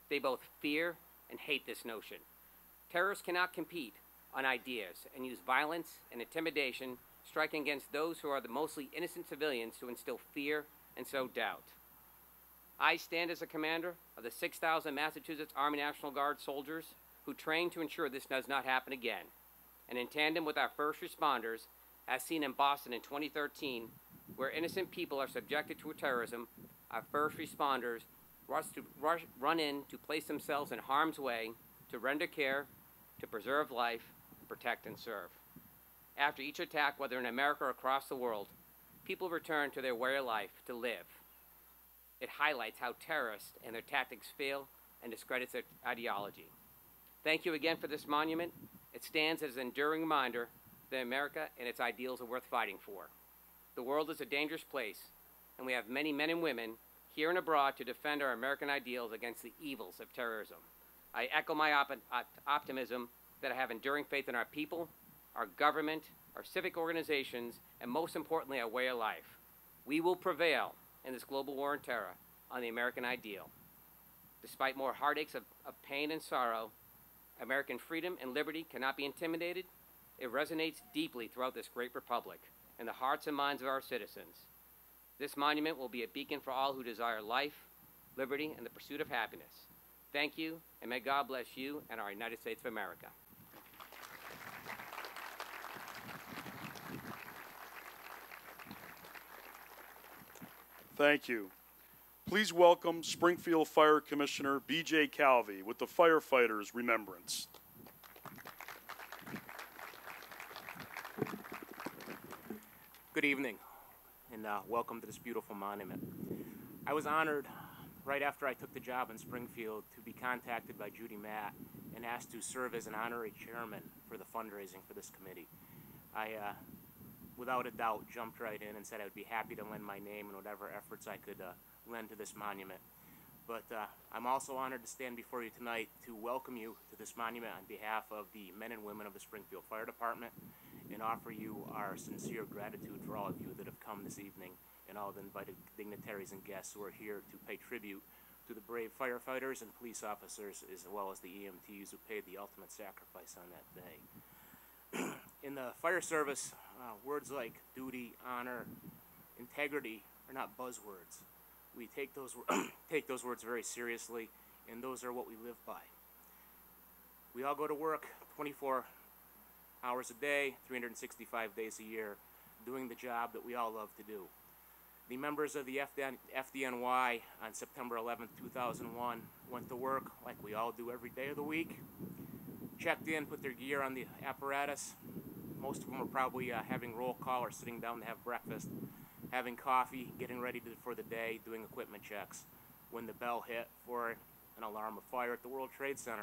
They both fear and hate this notion. Terrorists cannot compete on ideas and use violence and intimidation, striking against those who are the mostly innocent civilians to instill fear and sow doubt. I stand as a commander of the six thousand Massachusetts Army National Guard soldiers who train to ensure this does not happen again. And in tandem with our first responders, as seen in Boston in twenty thirteen, where innocent people are subjected to terrorism, our first responders rush to rush, run in to place themselves in harm's way, to render care, to preserve life, protect, and serve. After each attack, whether in America or across the world, people return to their way of life to live. It highlights how terrorists and their tactics fail and discredits their ideology. Thank you again for this monument. It stands as an enduring reminder that America and its ideals are worth fighting for. The world is a dangerous place, and we have many men and women here and abroad to defend our American ideals against the evils of terrorism. I echo my op op optimism that I have enduring faith in our people, our government, our civic organizations, and most importantly, our way of life. We will prevail in this global war on terror on the American ideal. Despite more heartaches of, of pain and sorrow, American freedom and liberty cannot be intimidated. It resonates deeply throughout this great republic in the hearts and minds of our citizens. This monument will be a beacon for all who desire life, liberty, and the pursuit of happiness. Thank you, and may God bless you and our United States of America. Thank you. Please welcome Springfield Fire Commissioner B J Calvi with the Firefighters Remembrance. Good evening, and uh, welcome to this beautiful monument. I was honored right after I took the job in Springfield to be contacted by Judy Matt and asked to serve as an honorary chairman for the fundraising for this committee. I, uh, without a doubt, jumped right in and said I would be happy to lend my name and whatever efforts I could uh, lend to this monument. But uh, I'm also honored to stand before you tonight to welcome you to this monument on behalf of the men and women of the Springfield Fire Department and offer you our sincere gratitude for all of you that have come this evening and all the invited dignitaries and guests who are here to pay tribute to the brave firefighters and police officers as well as the E M Ts who paid the ultimate sacrifice on that day. In the fire service, uh, words like duty, honor, integrity are not buzzwords. We take those, take those words very seriously, and those are what we live by. We all go to work twenty-four hours a day, three hundred sixty-five days a year, doing the job that we all love to do. The members of the F D N Y on September eleventh, two thousand one went to work like we all do every day of the week, checked in, put their gear on the apparatus. Most of them were probably uh, having roll call or sitting down to have breakfast, having coffee, getting ready to, for the day, doing equipment checks, when the bell hit for an alarm of fire at the World Trade Center.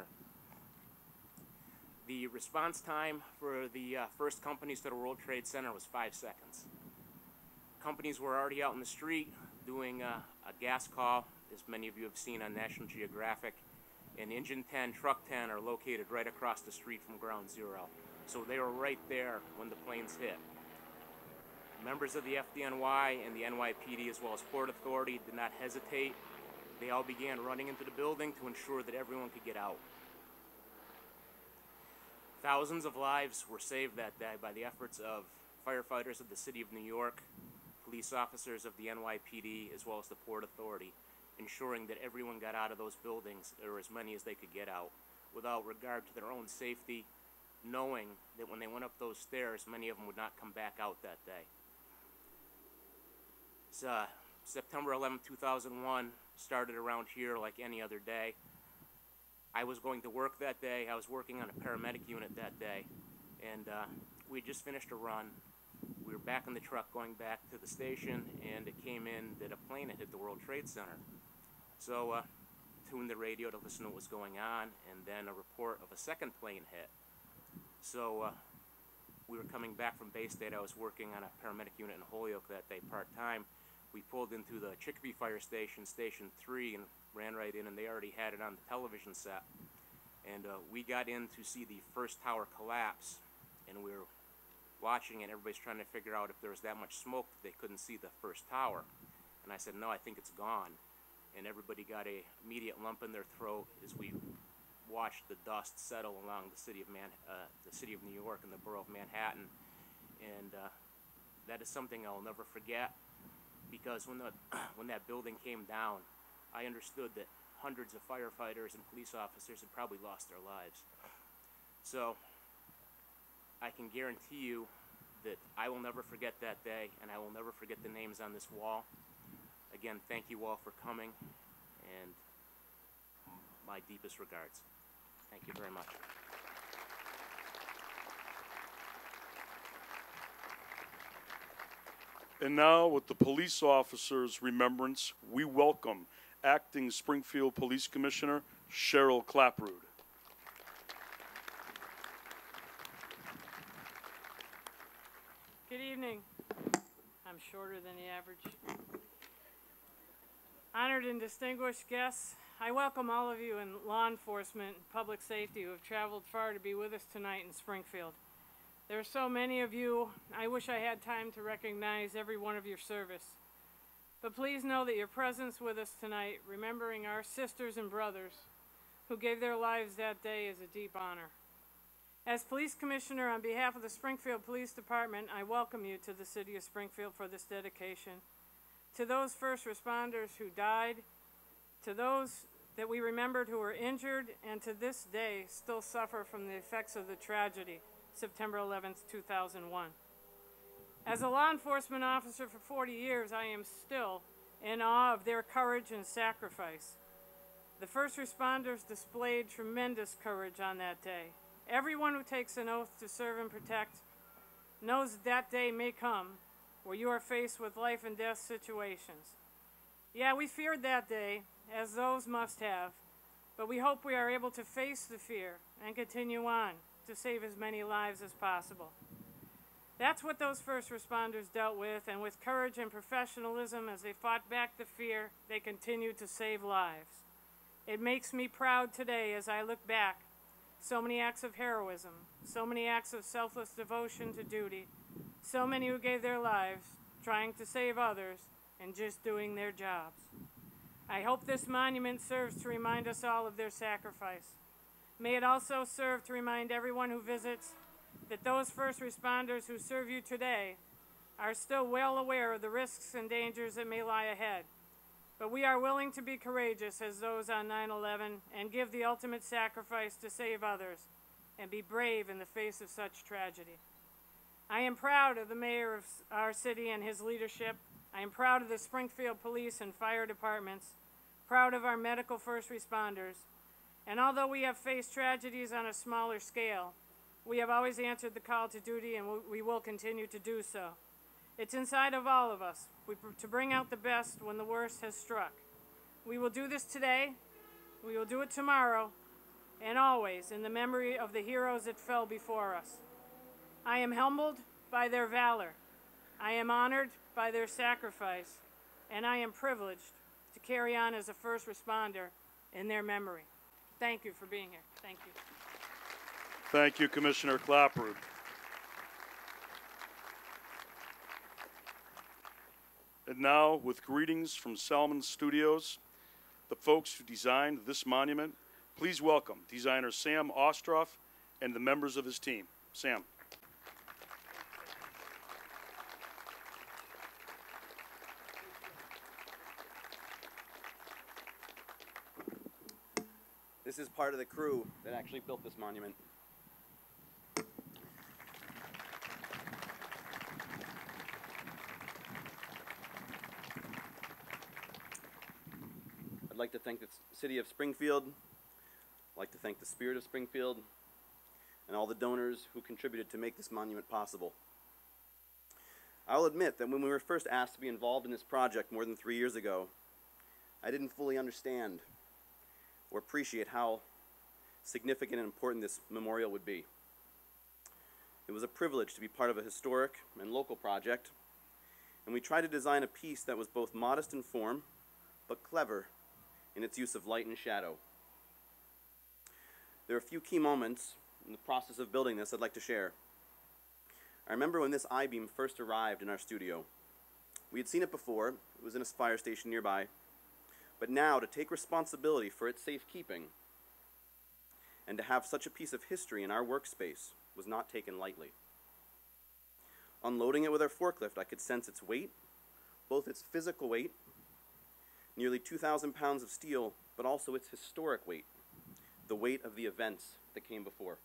The response time for the uh, first companies to the World Trade Center was five seconds. Companies were already out in the street doing uh, a gas call, as many of you have seen on National Geographic, and Engine ten, Truck ten are located right across the street from Ground Zero. So they were right there when the planes hit. Members of the F D N Y and the N Y P D as well as Port Authority did not hesitate. They all began running into the building to ensure that everyone could get out. Thousands of lives were saved that day by the efforts of firefighters of the City of New York, police officers of the N Y P D, as well as the Port Authority, ensuring that everyone got out of those buildings, or as many as they could get out, without regard to their own safety, knowing that when they went up those stairs, many of them would not come back out that day. So, uh, September eleventh, two thousand one started around here like any other day. I was going to work that day. I was working on a paramedic unit that day, and uh, we had just finished a run. We were back in the truck going back to the station, and it came in that a plane had hit the World Trade Center. So uh, tuned the radio to listen to what was going on, and then a report of a second plane hit. So uh, we were coming back from Bay State. I was working on a paramedic unit in Holyoke that day part-time. We pulled into the Chicopee Fire Station, Station three, and ran right in, and they already had it on the television set. And uh, we got in to see the first tower collapse, and we were watching it. Everybody's trying to figure out if there was that much smoke that they couldn't see the first tower. And I said, no, I think it's gone. and everybody got a immediate lump in their throat as we watched the dust settle along the city of Man, uh, the city of New York and the borough of Manhattan, and uh, that is something I'll never forget, because when the when that building came down, I understood that hundreds of firefighters and police officers had probably lost their lives. So I can guarantee you that I will never forget that day, and I will never forget the names on this wall. Again, thank you all for coming, and my deepest regards. Thank you very much. And now, with the police officers' remembrance, we welcome Acting Springfield Police Commissioner Cheryl Clapprood. Good evening. I'm shorter than the average. Honored and distinguished guests, I welcome all of you in law enforcement and public safety who have traveled far to be with us tonight in Springfield. There are so many of you, I wish I had time to recognize every one of your service. But please know that your presence with us tonight, remembering our sisters and brothers who gave their lives that day, is a deep honor. As Police Commissioner, on behalf of the Springfield Police Department, I welcome you to the City of Springfield for this dedication. To those first responders who died, to those that we remembered who were injured, and to this day still suffer from the effects of the tragedy, September eleventh, two thousand one. As a law enforcement officer for forty years, I am still in awe of their courage and sacrifice. The first responders displayed tremendous courage on that day. Everyone who takes an oath to serve and protect knows that that day may come where you are faced with life and death situations. Yeah, we feared that day, as those must have, but we hope we are able to face the fear and continue on to save as many lives as possible. That's what those first responders dealt with, and with courage and professionalism as they fought back the fear, they continued to save lives. It makes me proud today as I look back. So many acts of heroism, so many acts of selfless devotion to duty, so many who gave their lives trying to save others and just doing their jobs. I hope this monument serves to remind us all of their sacrifice. May it also serve to remind everyone who visits that those first responders who serve you today are still well aware of the risks and dangers that may lie ahead. But we are willing to be courageous as those on nine eleven and give the ultimate sacrifice to save others and be brave in the face of such tragedy. I am proud of the mayor of our city and his leadership. I am proud of the Springfield Police and Fire Departments, proud of our medical first responders. And although we have faced tragedies on a smaller scale, we have always answered the call to duty, and we will continue to do so. It's inside of all of us to bring out the best when the worst has struck. We will do this today, we will do it tomorrow, and always in the memory of the heroes that fell before us. I am humbled by their valor. I am honored by their sacrifice, and I am privileged to carry on as a first responder in their memory. Thank you for being here. Thank you. Thank you, Commissioner Clapprood. And now, with greetings from Salmon Studios, the folks who designed this monument, please welcome designer Sam Ostroff and the members of his team. Sam. This is part of the crew that actually built this monument. I'd like to thank the city of Springfield. I'd like to thank the spirit of Springfield and all the donors who contributed to make this monument possible. I'll admit that when we were first asked to be involved in this project more than three years ago, I didn't fully understand or appreciate how significant and important this memorial would be. It was a privilege to be part of a historic and local project, and we tried to design a piece that was both modest in form, but clever in its use of light and shadow. There are a few key moments in the process of building this I'd like to share. I remember when this I-beam first arrived in our studio. We had seen it before. It was in a fire station nearby. But now to take responsibility for its safekeeping and to have such a piece of history in our workspace was not taken lightly. Unloading it with our forklift, I could sense its weight, both its physical weight, nearly two thousand pounds of steel, but also its historic weight, the weight of the events that came before.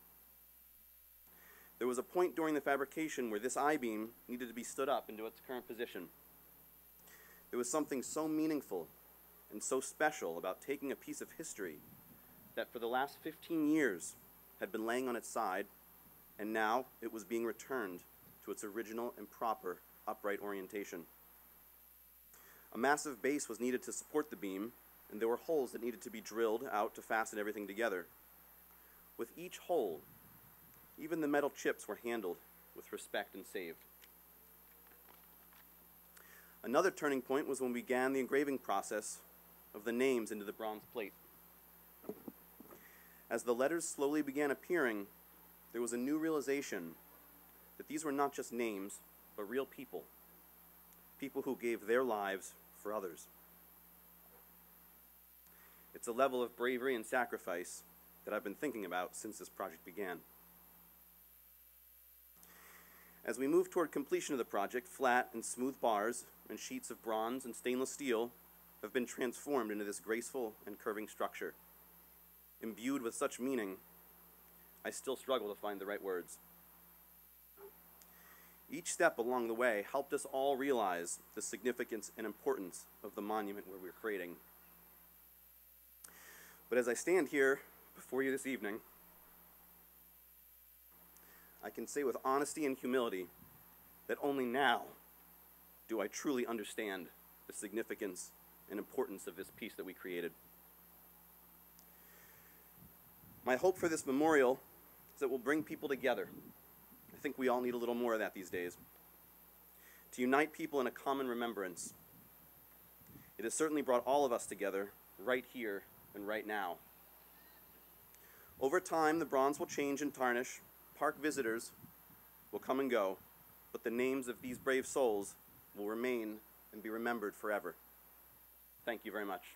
There was a point during the fabrication where this I-beam needed to be stood up into its current position. There was something so meaningful and so special about taking a piece of history that for the last fifteen years had been laying on its side, and now it was being returned to its original and proper upright orientation. A massive base was needed to support the beam, and there were holes that needed to be drilled out to fasten everything together. With each hole, even the metal chips were handled with respect and saved. Another turning point was when we began the engraving process of the names into the bronze plate. As the letters slowly began appearing, there was a new realization that these were not just names, but real people. People who gave their lives for others. It's a level of bravery and sacrifice that I've been thinking about since this project began. As we move toward completion of the project, flat and smooth bars and sheets of bronze and stainless steel have been transformed into this graceful and curving structure. Imbued with such meaning, I still struggle to find the right words. Each step along the way helped us all realize the significance and importance of the monument where we're creating. But as I stand here before you this evening, I can say with honesty and humility that only now do I truly understand the significance and importance of this piece that we created. My hope for this memorial is that it will bring people together. I think we all need a little more of that these days. To unite people in a common remembrance. It has certainly brought all of us together right here and right now. Over time, the bronze will change and tarnish. Park visitors will come and go, but the names of these brave souls will remain and be remembered forever. Thank you very much.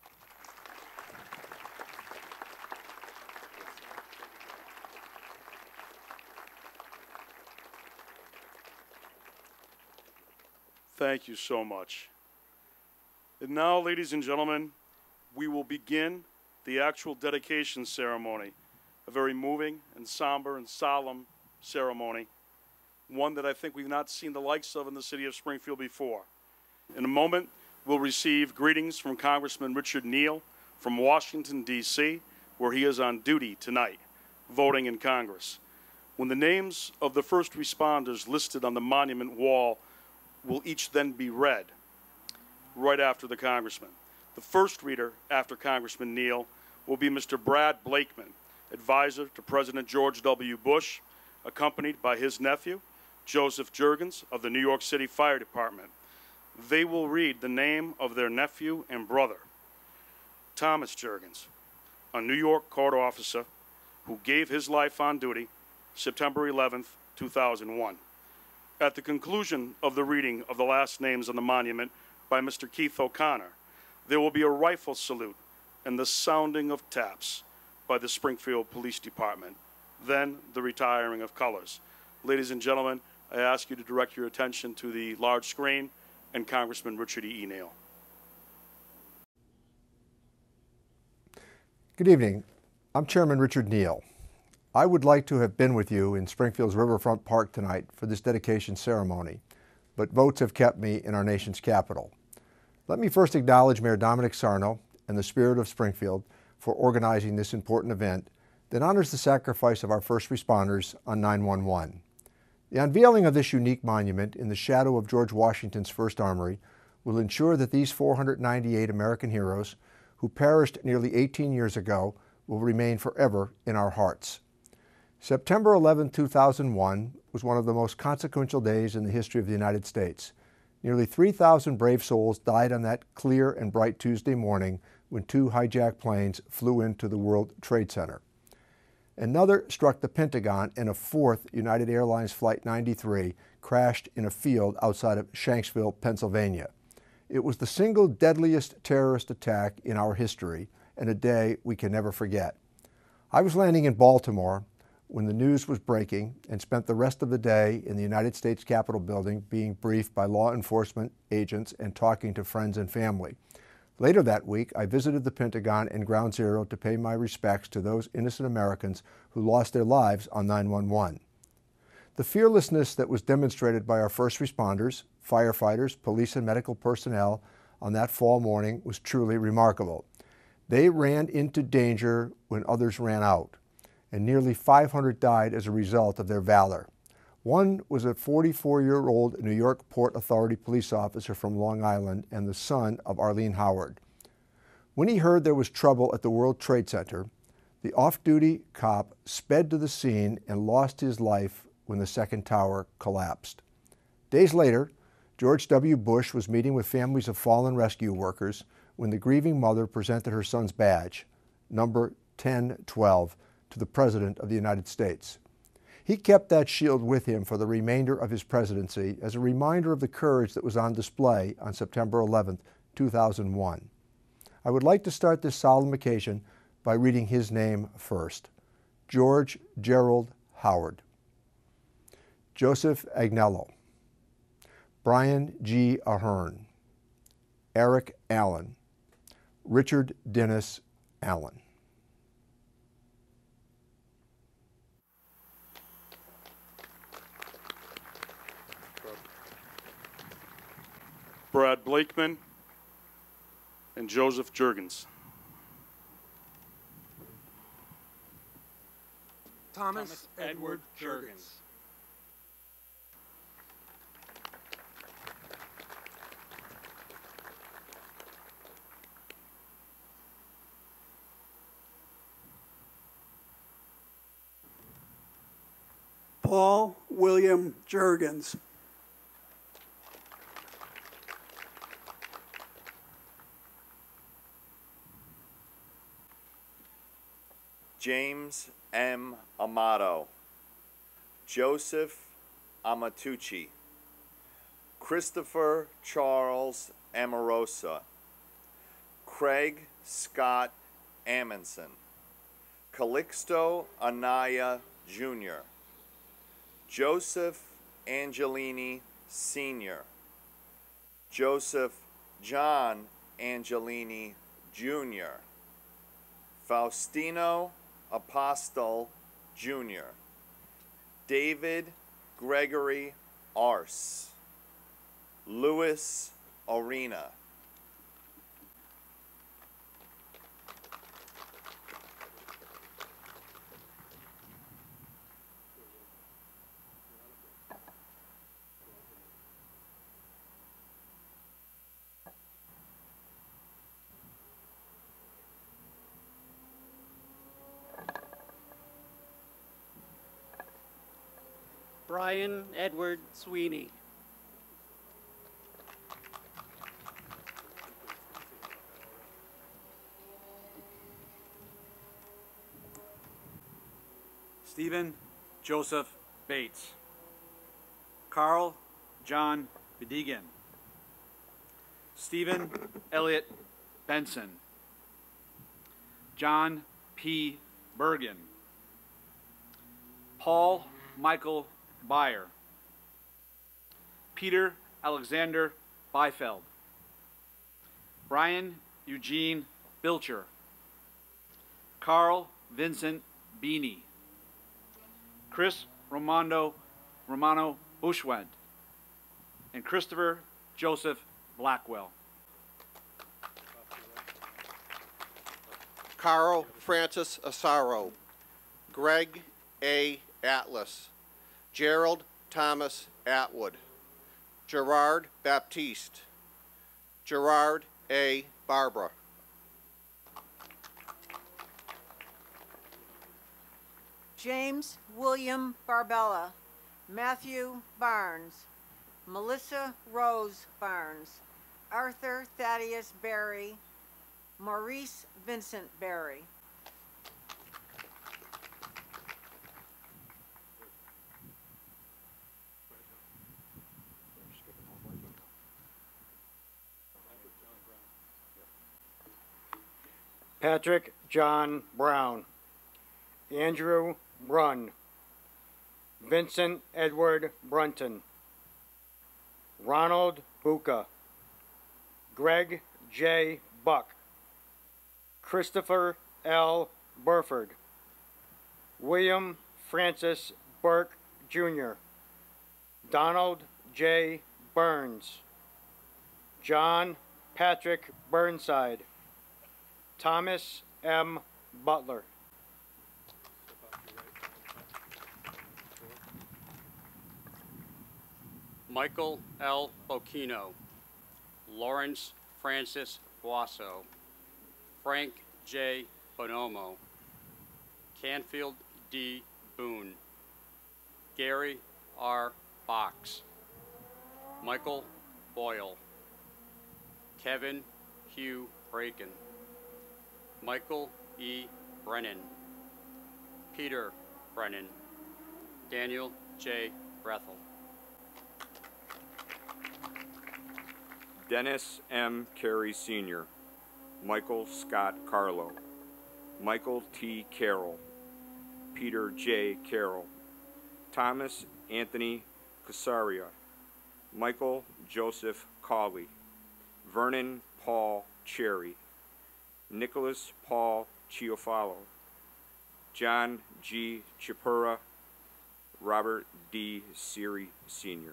Thank you so much. And now, ladies and gentlemen, we will begin the actual dedication ceremony, a very moving and somber and solemn ceremony, one that I think we've not seen the likes of in the city of Springfield before. In a moment, we'll receive greetings from Congressman Richard Neal from Washington, D C, where he is on duty tonight, voting in Congress. When the names of the first responders listed on the monument wall will each then be read right after the congressman. The first reader after Congressman Neal will be Mister Brad Blakeman, advisor to President George W. Bush, accompanied by his nephew, Joseph Juergens of the New York City Fire Department. They will read the name of their nephew and brother, Thomas Juergens, a New York court officer who gave his life on duty September eleventh, two thousand one. At the conclusion of the reading of the last names on the monument by Mister Keith O'Connor, there will be a rifle salute and the sounding of taps by the Springfield Police Department, then the retiring of colors. Ladies and gentlemen, I ask you to direct your attention to the large screen and Congressman Richard E. Neal. Good evening. I'm Chairman Richard Neal. I would like to have been with you in Springfield's Riverfront Park tonight for this dedication ceremony, but votes have kept me in our nation's capital. Let me first acknowledge Mayor Dominic Sarno and the Spirit of Springfield for organizing this important event that honors the sacrifice of our first responders on nine one one. The unveiling of this unique monument in the shadow of George Washington's First Armory will ensure that these four hundred ninety-eight American heroes who perished nearly eighteen years ago will remain forever in our hearts. September eleventh, two thousand one was one of the most consequential days in the history of the United States. Nearly three thousand brave souls died on that clear and bright Tuesday morning when two hijacked planes flew into the World Trade Center. Another struck the Pentagon, and a fourth, United Airlines Flight ninety-three, crashed in a field outside of Shanksville, Pennsylvania. It was the single deadliest terrorist attack in our history and a day we can never forget. I was landing in Baltimore when the news was breaking and spent the rest of the day in the United States Capitol building being briefed by law enforcement agents and talking to friends and family. Later that week, I visited the Pentagon and Ground Zero to pay my respects to those innocent Americans who lost their lives on nine one one. The fearlessness that was demonstrated by our first responders, firefighters, police, and medical personnel on that fall morning was truly remarkable. They ran into danger when others ran out, and nearly five hundred died as a result of their valor. One was a forty-four-year-old New York Port Authority police officer from Long Island and the son of Arlene Howard. When he heard there was trouble at the World Trade Center, the off-duty cop sped to the scene and lost his life when the second tower collapsed. Days later, George W. Bush was meeting with families of fallen rescue workers when the grieving mother presented her son's badge, number ten twelve, to the President of the United States. He kept that shield with him for the remainder of his presidency as a reminder of the courage that was on display on September eleventh, two thousand one. I would like to start this solemn occasion by reading his name first. George Gerald Howard. Joseph Agnello. Brian G. Ahern. Eric Allen. Richard Dennis Allen. Brad Blakeman and Joseph Jurgens. Thomas, Edward Jurgens. Paul William Jurgens. James M. Amato, Joseph Amatucci, Christopher Charles Amorosa, Craig Scott Amundsen, Calixto Anaya Junior, Joseph Angelini Senior, Joseph John Angelini Junior, Faustino Apostol Junior, David Gregory Arce, Louis Arena. Brian Edward Sweeney. Stephen Joseph Bates. Carl John Bedigan. Stephen Elliott Benson. John P. Bergen. Paul Michael Beyer. Peter Alexander Beifeld. Brian Eugene Bilcher. Carl Vincent Beanie. Chris Romano Romano Bushwent. And Christopher Joseph Blackwell. Carl Francis Asaro. Greg A. Atlas. Gerald Thomas Atwood. Gerard Baptiste. Gerard A. Barbara. James William Barbella. Matthew Barnes. Melissa Rose Barnes. Arthur Thaddeus Berry. Maurice Vincent Berry. Patrick John Brown, Andrew Brunn, Vincent Edward Brunton, Ronald Buca, Greg J. Buck, Christopher L. Burford, William Francis Burke, Junior, Donald J. Burns, John Patrick Burnside, Thomas M. Butler. Michael L. Bocchino, Lawrence Francis Boasso, Frank J. Bonomo, Canfield D. Boone, Gary R. Box, Michael Boyle, Kevin Hugh Braken, Michael E. Brennan, Peter Brennan, Daniel J. Brethel. Dennis M. Carey Senior, Michael Scott Carlo, Michael T. Carroll, Peter J. Carroll, Thomas Anthony Casaria, Michael Joseph Cawley, Vernon Paul Cherry, Nicholas Paul Chiofalo, John G. Chipura, Robert D. Seary Senior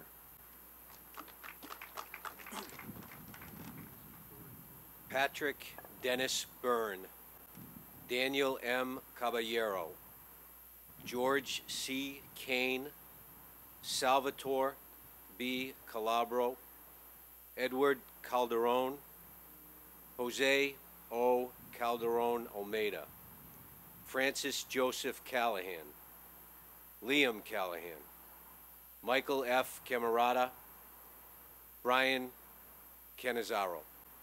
Patrick Dennis Byrne, Daniel M. Caballero, George C. Kane, Salvatore B. Calabro, Edward Calderon, Jose O. Calderon Almeida, Francis Joseph Callahan, Liam Callahan, Michael F. Camarada, Brian Canizaro.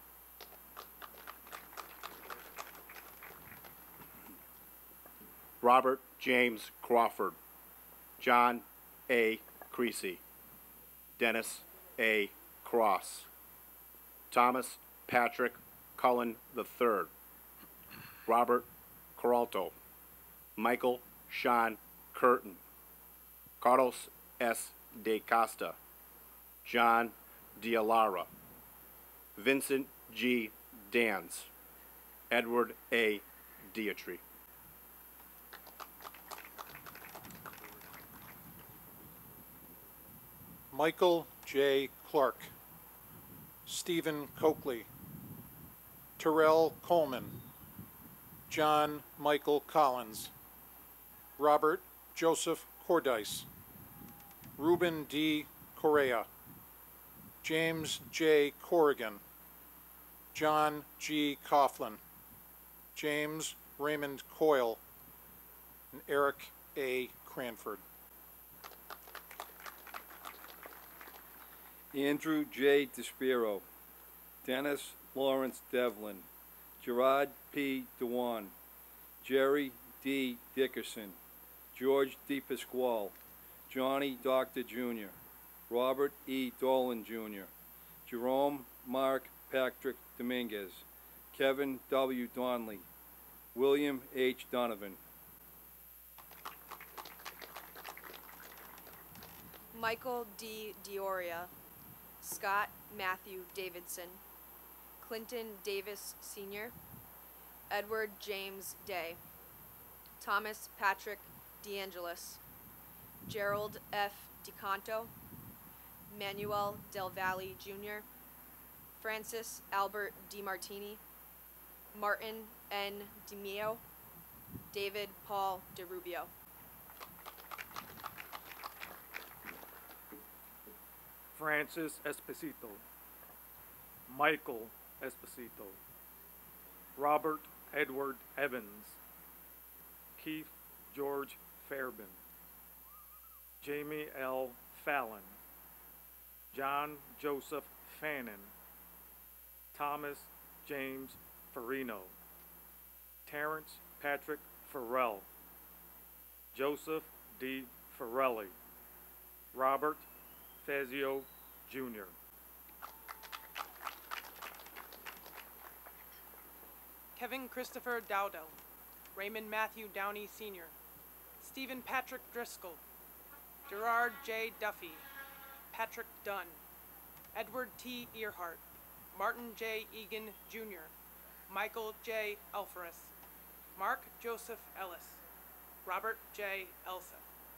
Robert James Crawford, John A. Creasy, Dennis A. Cross, Thomas Patrick Cullen the third, Robert Coralto, Michael Sean Curtin, Carlos S. de Costa, John Dialara, Vincent G. Dans, Edward A. Dietry. Michael J. Clark, Stephen Coakley, Terrell Coleman, John Michael Collins, Robert Joseph Cordice, Ruben D. Correa, James J. Corrigan, John G. Coughlin, James Raymond Coyle, and Eric A. Cranford. Andrew J. DeSpiro, Dennis Lawrence Devlin, Gerard P. Dewan, Jerry D. Dickerson, George D. Pasquale, Johnny Doctor Junior, Robert E. Dolan Junior, Jerome Mark Patrick Dominguez, Kevin W. Donnelly, William H. Donovan. Michael D. Dioria, Scott Matthew Davidson, Clinton Davis Senior, Edward James Day, Thomas Patrick DeAngelis, Gerald F. DeCanto, Manuel Del Valle Junior, Francis Albert DiMartini, Martin N. DiMio, David Paul DeRubio. Francis Esposito, Michael Esposito, Robert Edward Evans, Keith George Fairbairn, Jamie L. Fallon, John Joseph Fannin, Thomas James Farino, Terrence Patrick Farrell, Joseph D. Farrelly, Robert Fazio Junior Kevin Christopher Dowdell, Raymond Matthew Downey Senior, Stephen Patrick Driscoll, Gerard J. Duffy, Patrick Dunn, Edward T. Earhart, Martin J. Egan, Junior, Michael J. Alferus, Mark Joseph Ellis, Robert J. Elsa.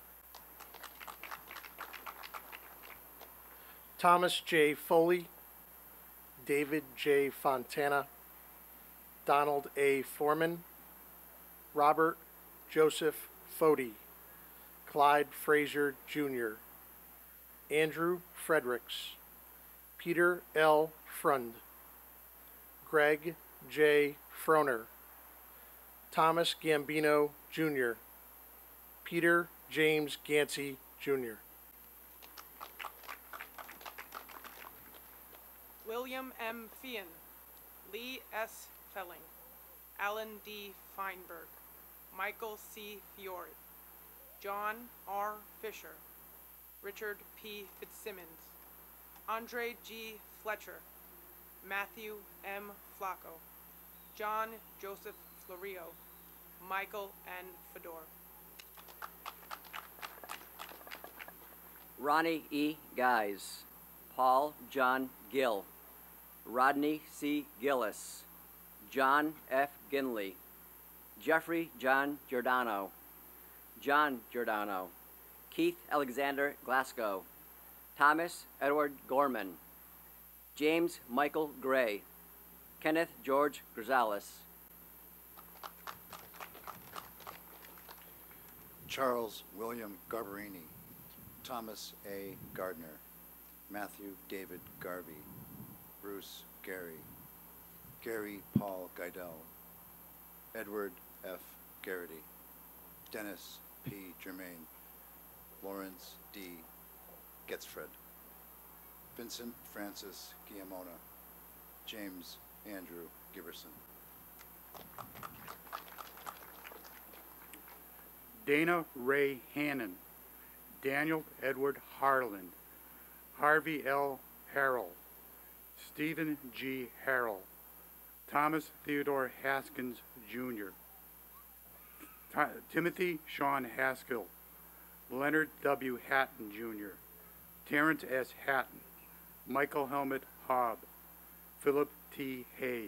Thomas J. Foley, David J. Fontana, Donald A. Foreman, Robert Joseph Fody, Clyde Frazier, Junior, Andrew Fredericks, Peter L. Frund, Greg J. Froner, Thomas Gambino, Junior, Peter James Gansey, Junior William M. Feehan, Lee S. Felling, Alan D. Feinberg, Michael C. Fiore, John R. Fisher, Richard P. Fitzsimmons, Andre G. Fletcher, Matthew M. Flacco, John Joseph Florio, Michael N. Fedor. Ronnie E. Guys, Paul John Gill, Rodney C. Gillis, John F. Ginley, Jeffrey John Giordano, John Giordano, Keith Alexander Glasgow, Thomas Edward Gorman, James Michael Gray, Kenneth George Grisales, Charles William Garbarini, Thomas A. Gardner, Matthew David Garvey, Bruce Gary, Gary Paul Geidel, Edward F. Garrity, Dennis P. Germain, Lawrence D. Getzfred, Vincent Francis Guillamona, James Andrew Giberson. Dana Ray Hannon, Daniel Edward Harland, Harvey L. Harrell, Stephen G. Harrell, Thomas Theodore Haskins, Junior, T Timothy Sean Haskell, Leonard W. Hatton, Junior, Terrence S. Hatton, Michael Helmut Hobb, Philip T. Hayes.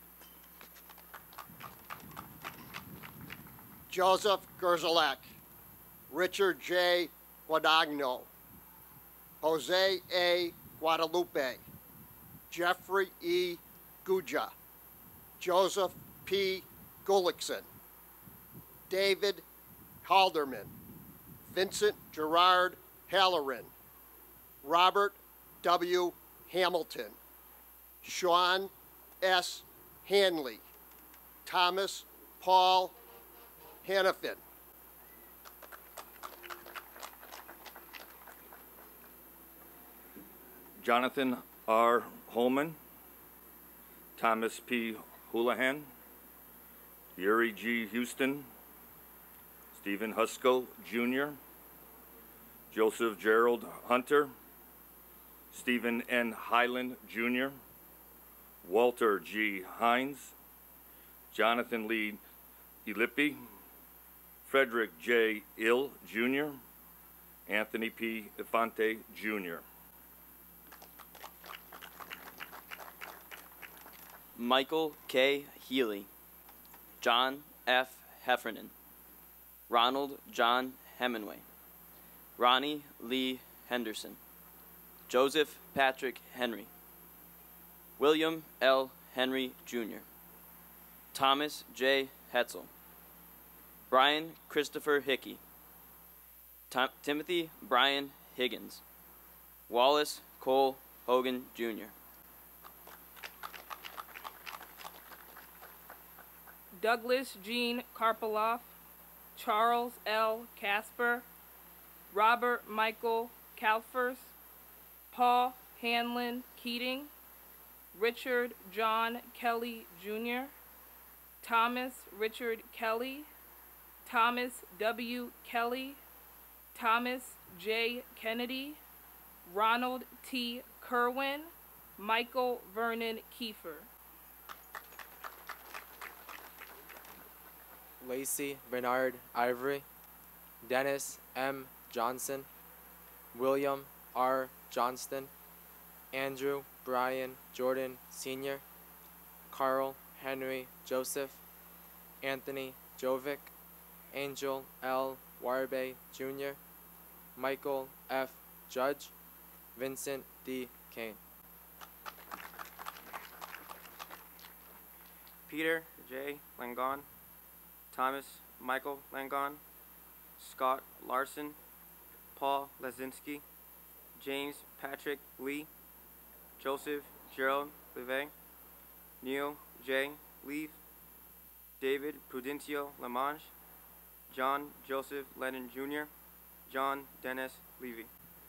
Joseph Gerzalek, Richard J. Guadagno, Jose A. Guadalupe, Jeffrey E. Guja, Joseph P. Gullickson, David Halderman, Vincent Gerard Halloran, Robert W. Hamilton, Sean S. Hanley, Thomas Paul Hannafin. Jonathan R. Holman, Thomas P. Houlihan, Yuri G. Houston, Stephen Husko, Junior, Joseph Gerald Hunter, Stephen N. Highland, Junior, Walter G. Hines, Jonathan Lee Ilippi, Frederick J. Ill, Junior, Anthony P. Infante, Junior Michael K. Healy, John F. Heffernan, Ronald John Hemingway, Ronnie Lee Henderson, Joseph Patrick Henry, William L. Henry, Junior, Thomas J. Hetzel, Brian Christopher Hickey, Tom Timothy Brian Higgins, Wallace Cole Hogan, Junior Douglas Jean Karpoloff, Charles L. Casper, Robert Michael Kalfers, Paul Hanlon Keating, Richard John Kelly, Junior, Thomas Richard Kelly, Thomas W. Kelly, Thomas J. Kennedy, Ronald T. Kerwin, Michael Vernon Kiefer. Lacey Bernard Ivory, Dennis M. Johnson, William R. Johnston, Andrew Brian Jordan Senior, Carl Henry Joseph, Anthony Jovic, Angel L. Warbe Junior, Michael F. Judge, Vincent D. Kane. Peter J. Langon, Thomas Michael Langon, Scott Larson, Paul Lazinski, James Patrick Lee, Joseph Gerald Levay, Neil J. Leave, David Prudencio Lamange, John Joseph Lennon Junior, John Dennis Levy.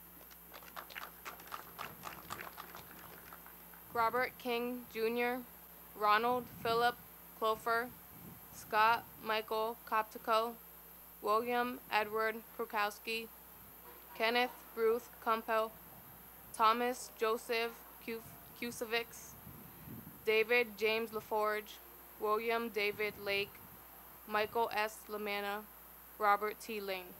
Robert King Junior, Ronald Philip Clofer, Scott Michael Koptico, William Edward Krukowski, Kenneth Ruth Kumpel, Thomas Joseph Kusevics, David James LaForge, William David Lake, Michael S. Lamanna, Robert T. Lane.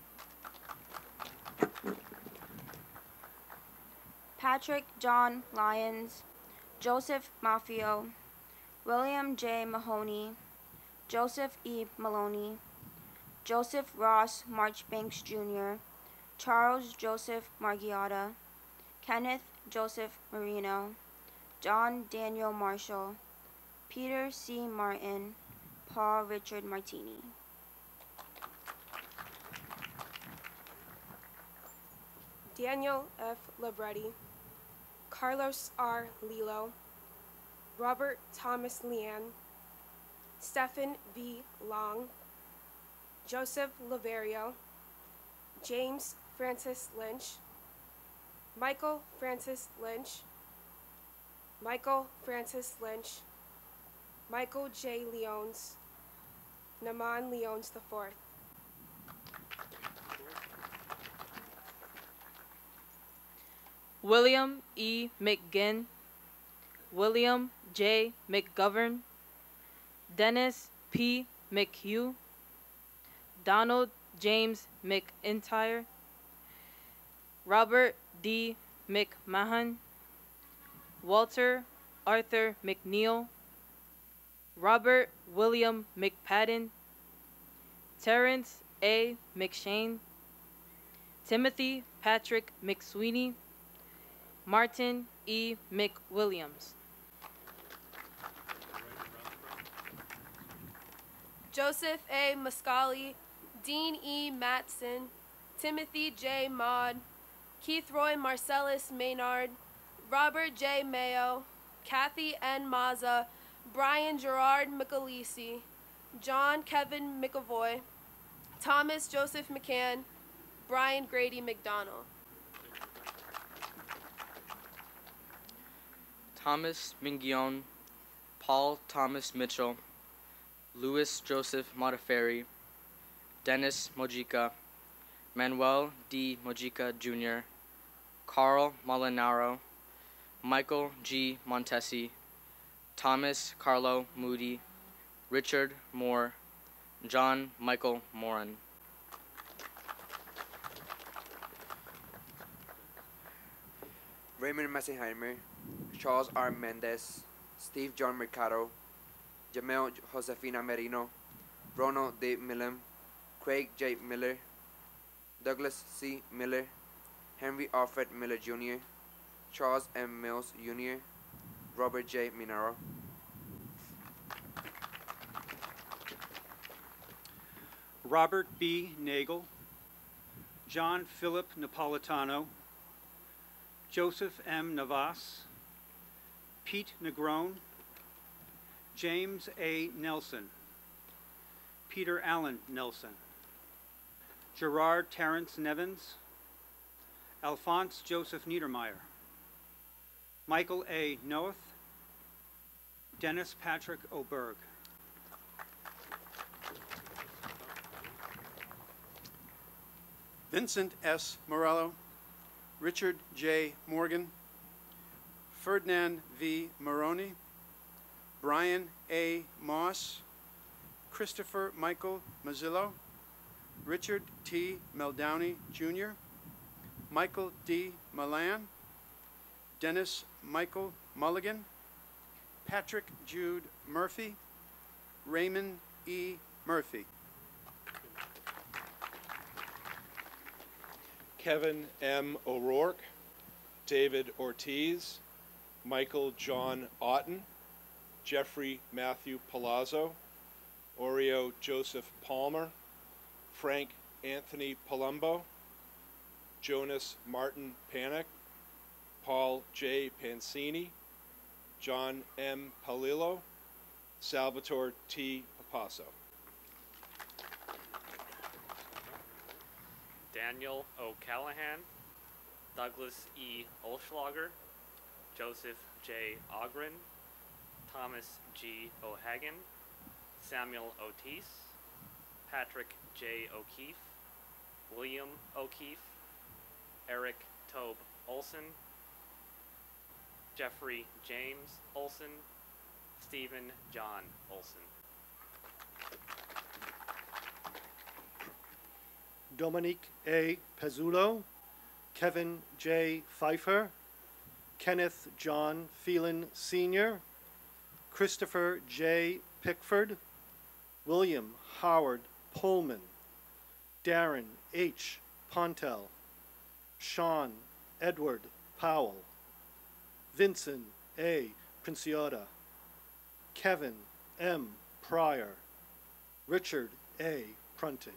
Patrick John Lyons, Joseph Maffio, William J. Mahoney, Joseph E. Maloney, Joseph Ross Marchbanks Junior, Charles Joseph Margiotta, Kenneth Joseph Marino, John Daniel Marshall, Peter C. Martin, Paul Richard Martini. Daniel F. Libretti, Carlos R. Lilo, Robert Thomas Leanne, Stephen V. Long, Joseph Laverio, James Francis Lynch, Michael Francis Lynch, Michael Francis Lynch, Michael J. Leones, Naman Leones the fourth. William E. McGinn, William J. McGovern, Dennis P. McHugh, Donald James McIntyre, Robert D. McMahon, Walter Arthur McNeil, Robert William McPadden, Terrence A. McShane, Timothy Patrick McSweeney, Martin E. McWilliams. Joseph A. Muscali, Dean E. Matson, Timothy J. Maud, Keith Roy Marcellus Maynard, Robert J. Mayo, Kathy N. Mazza, Brian Gerard McAleese, John Kevin McAvoy, Thomas Joseph McCann, Brian Grady McDonald. Thomas Mingione, Paul Thomas Mitchell, Louis Joseph Modafferi, Dennis Mojica, Manuel D. Mojica Junior, Carl Molinaro, Michael G. Montesi, Thomas Carlo Moody, Richard Moore, John Michael Moran. Raymond Messenheimer, Charles R. Mendez, Steve John Mercado, Jamel Josefina Merino, Ronald D. Millum, Craig J. Miller, Douglas C. Miller, Henry Alfred Miller Junior, Charles M. Mills Junior, Robert J. Minaro. Robert B. Nagel, John Philip Napolitano, Joseph M. Navas, Pete Negrone, James A. Nelson, Peter Allen Nelson, Gerard Terrence Nevins, Alphonse Joseph Niedermeyer, Michael A. Noeth, Dennis Patrick Oberg. Vincent S. Morello, Richard J. Morgan, Ferdinand V. Moroni, Brian A. Moss, Christopher Michael Mazzillo, Richard T. Meldowney, Junior, Michael D. Milan, Dennis Michael Mulligan, Patrick Jude Murphy, Raymond E. Murphy. Kevin M. O'Rourke, David Ortiz, Michael John Otten, Jeffrey Matthew Palazzo, Oreo Joseph Palmer, Frank Anthony Palumbo, Jonas Martin Panic, Paul J. Pansini, John M. Palillo, Salvatore T. Papasso. Daniel O'Callahan, Douglas E. Olschlager, Joseph J. Ogren, Thomas G. O'Hagan, Samuel Otis, Patrick J. O'Keefe, William O'Keefe, Eric Tobe Olson, Jeffrey James Olson, Stephen John Olson. Dominique A. Pezzulo, Kevin J. Pfeiffer, Kenneth John Phelan Senior, Christopher J. Pickford, William Howard Pullman, Darren H. Pontel, Sean Edward Powell, Vincent A. Princiotta, Kevin M. Pryor, Richard A. Prunty.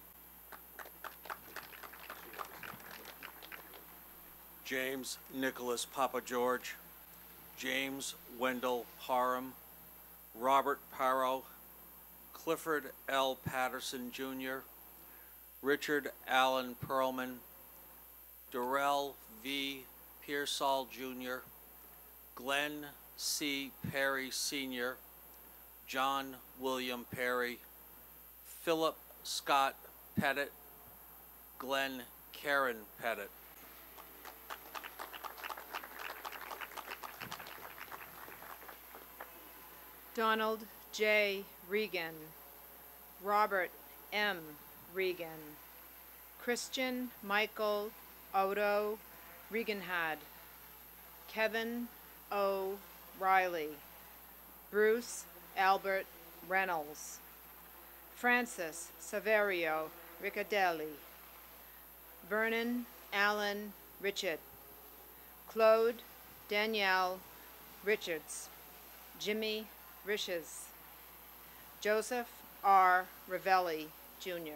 James Nicholas Papa George, James Wendell Parham, Robert Parrow, Clifford L. Patterson Junior, Richard Allen Perlman, Darrell V. Pearsall Junior, Glenn C. Perry Senior, John William Perry, Philip Scott Pettit, Glenn Karen Pettit. Donald J. Regan, Robert M. Regan, Christian Michael Odo Reganhad, Kevin O. Riley, Bruce Albert Reynolds, Francis Saverio Riccadelli, Vernon Allen Richard, Claude Danielle Richards, Jimmy Rishes, Joseph R. Ravelli, Junior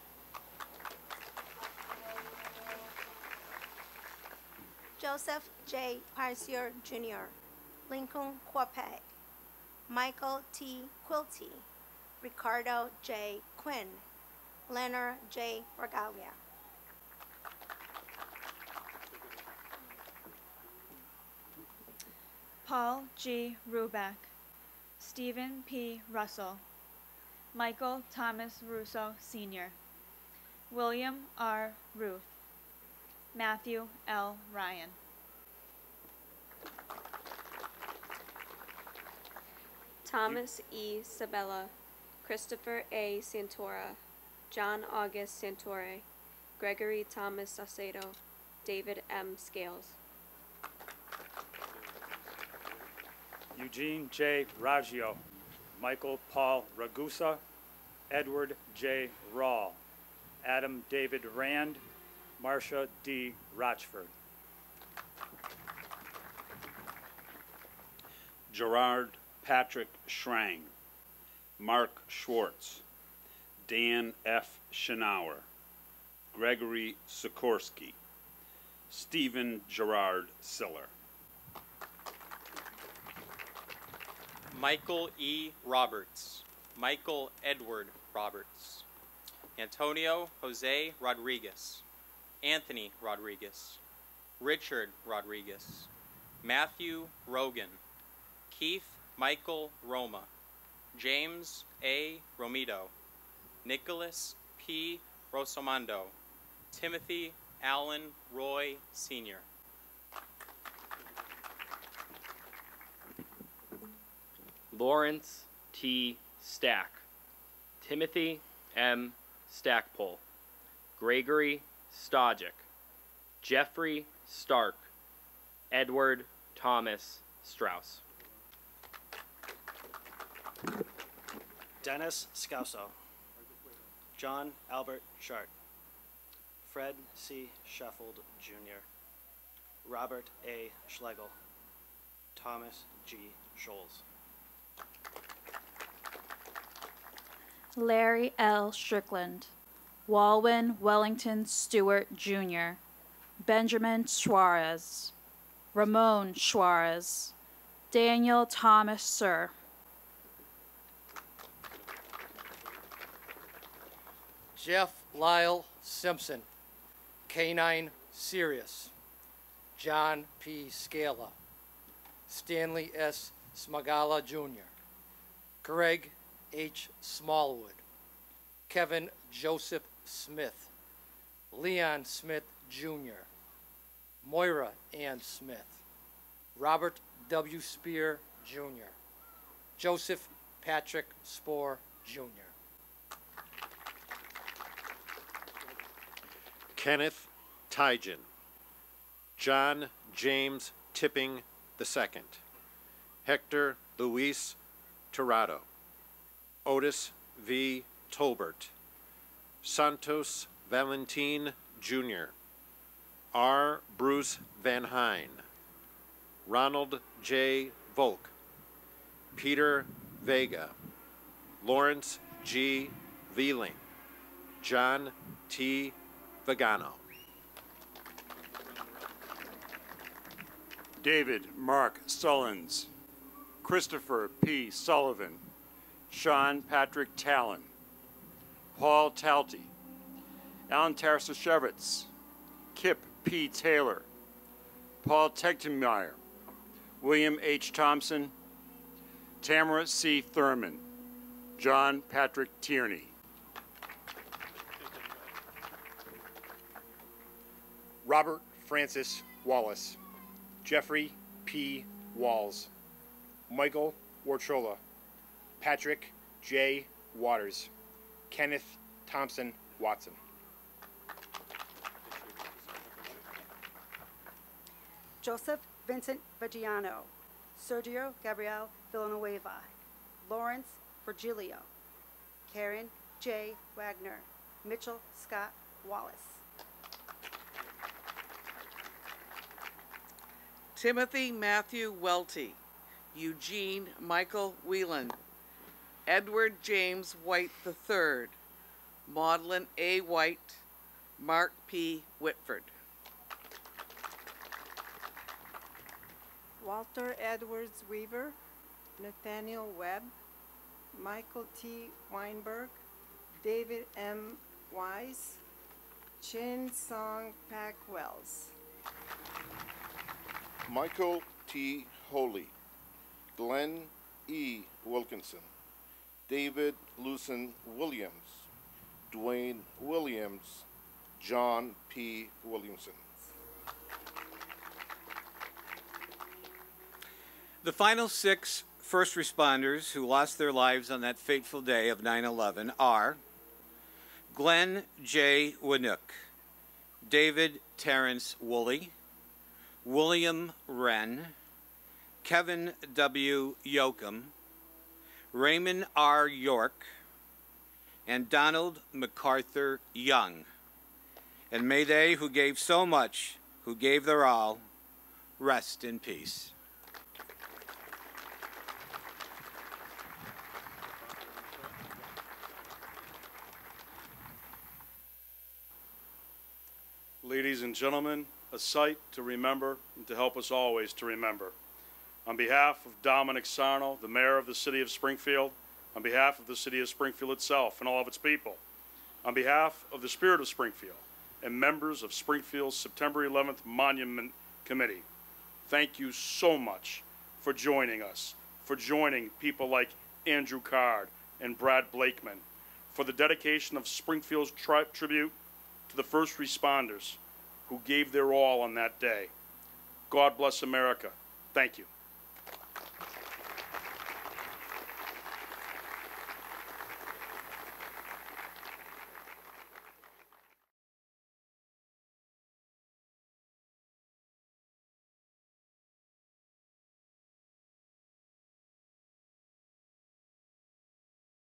Joseph J. Parcier, Junior, Lincoln Quapeg, Michael T. Quilty, Ricardo J. Quinn, Leonard J. Regalia. Paul G. Rubeck, Stephen P. Russell, Michael Thomas Russo, Senior, William R. Ruth, Matthew L. Ryan. Thomas E. Sabella, Christopher A. Santora, John August Santore, Gregory Thomas Saucedo, David M. Scales. Eugene J. Raggio, Michael Paul Ragusa, Edward J. Rawl, Adam David Rand, Marcia D. Rochford. Gerard Patrick Schrang, Mark Schwartz, Dan F. Schnauer, Gregory Sikorsky, Stephen Gerard Siller. Michael E. Roberts, Michael Edward Roberts, Antonio Jose Rodriguez, Anthony Rodriguez, Richard Rodriguez, Matthew Rogan, Keith Michael Roma, James A. Romito, Nicholas P. Rosomondo, Timothy Allen Roy, Senior Lawrence T. Stack, Timothy M. Stackpole, Gregory Stojic, Jeffrey Stark, Edward Thomas Strauss. Dennis Scouso, John Albert Shart, Fred C. Sheffield, Junior, Robert A. Schlegel, Thomas G. Scholes. Larry L. Strickland, Walwyn Wellington Stewart, Junior, Benjamin Suarez, Ramon Suarez, Daniel Thomas Sir. Jeff Lyle Simpson, Canine Sirius, John P. Scala, Stanley S. Smagala, Junior, Greg H. Smallwood, Kevin Joseph Smith, Leon Smith, Junior, Moira Ann Smith, Robert W. Spear, Junior, Joseph Patrick Spohr, Junior Kenneth Tygen, John James Tipping the Second, Hector Luis Tirado, Otis V. Tolbert, Santos Valentin, Junior, R. Bruce Van Hine, Ronald J. Volk, Peter Vega, Lawrence G. Veling, John T. Vagano. David Mark Sullins, Christopher P. Sullivan, Sean Patrick Talon, Paul Talty, Alan Tarsashevitz, Kip P. Taylor, Paul Tegtenmeyer, William H. Thompson, Tamara C. Thurman, John Patrick Tierney. Robert Francis Wallace, Jeffrey P. Walls, Michael Warchola, Patrick J. Waters, Kenneth Thompson Watson. Joseph Vincent Viggiano, Sergio Gabriel Villanueva, Lawrence Virgilio, Karen J. Wagner, Mitchell Scott Wallace. Timothy Matthew Welty, Eugene Michael Whelan, Edward James White the third, Maudlin A. White, Mark P. Whitford. Walter Edwards Weaver, Nathaniel Webb, Michael T. Weinberg, David M. Wise, Chin Song Pak Wells. Michael T. Holy, Glenn E. Wilkinson, David Lucen Williams, Dwayne Williams, John P. Williamson. The final six first responders who lost their lives on that fateful day of nine eleven are Glenn J. Winook, David Terrence Woolley, William Wren, Kevin W. Yoakum, Raymond R. York, and Donald MacArthur Young. And may they who gave so much, who gave their all, rest in peace. Ladies and gentlemen, a sight to remember and to help us always to remember. On behalf of Dominic Sarno, the mayor of the city of Springfield, on behalf of the city of Springfield itself and all of its people, on behalf of the Spirit of Springfield and members of Springfield's September eleventh Monument Committee, thank you so much for joining us, for joining people like Andrew Card and Brad Blakeman, for the dedication of Springfield's tri tribute to the first responders who gave their all on that day. God bless America. Thank you.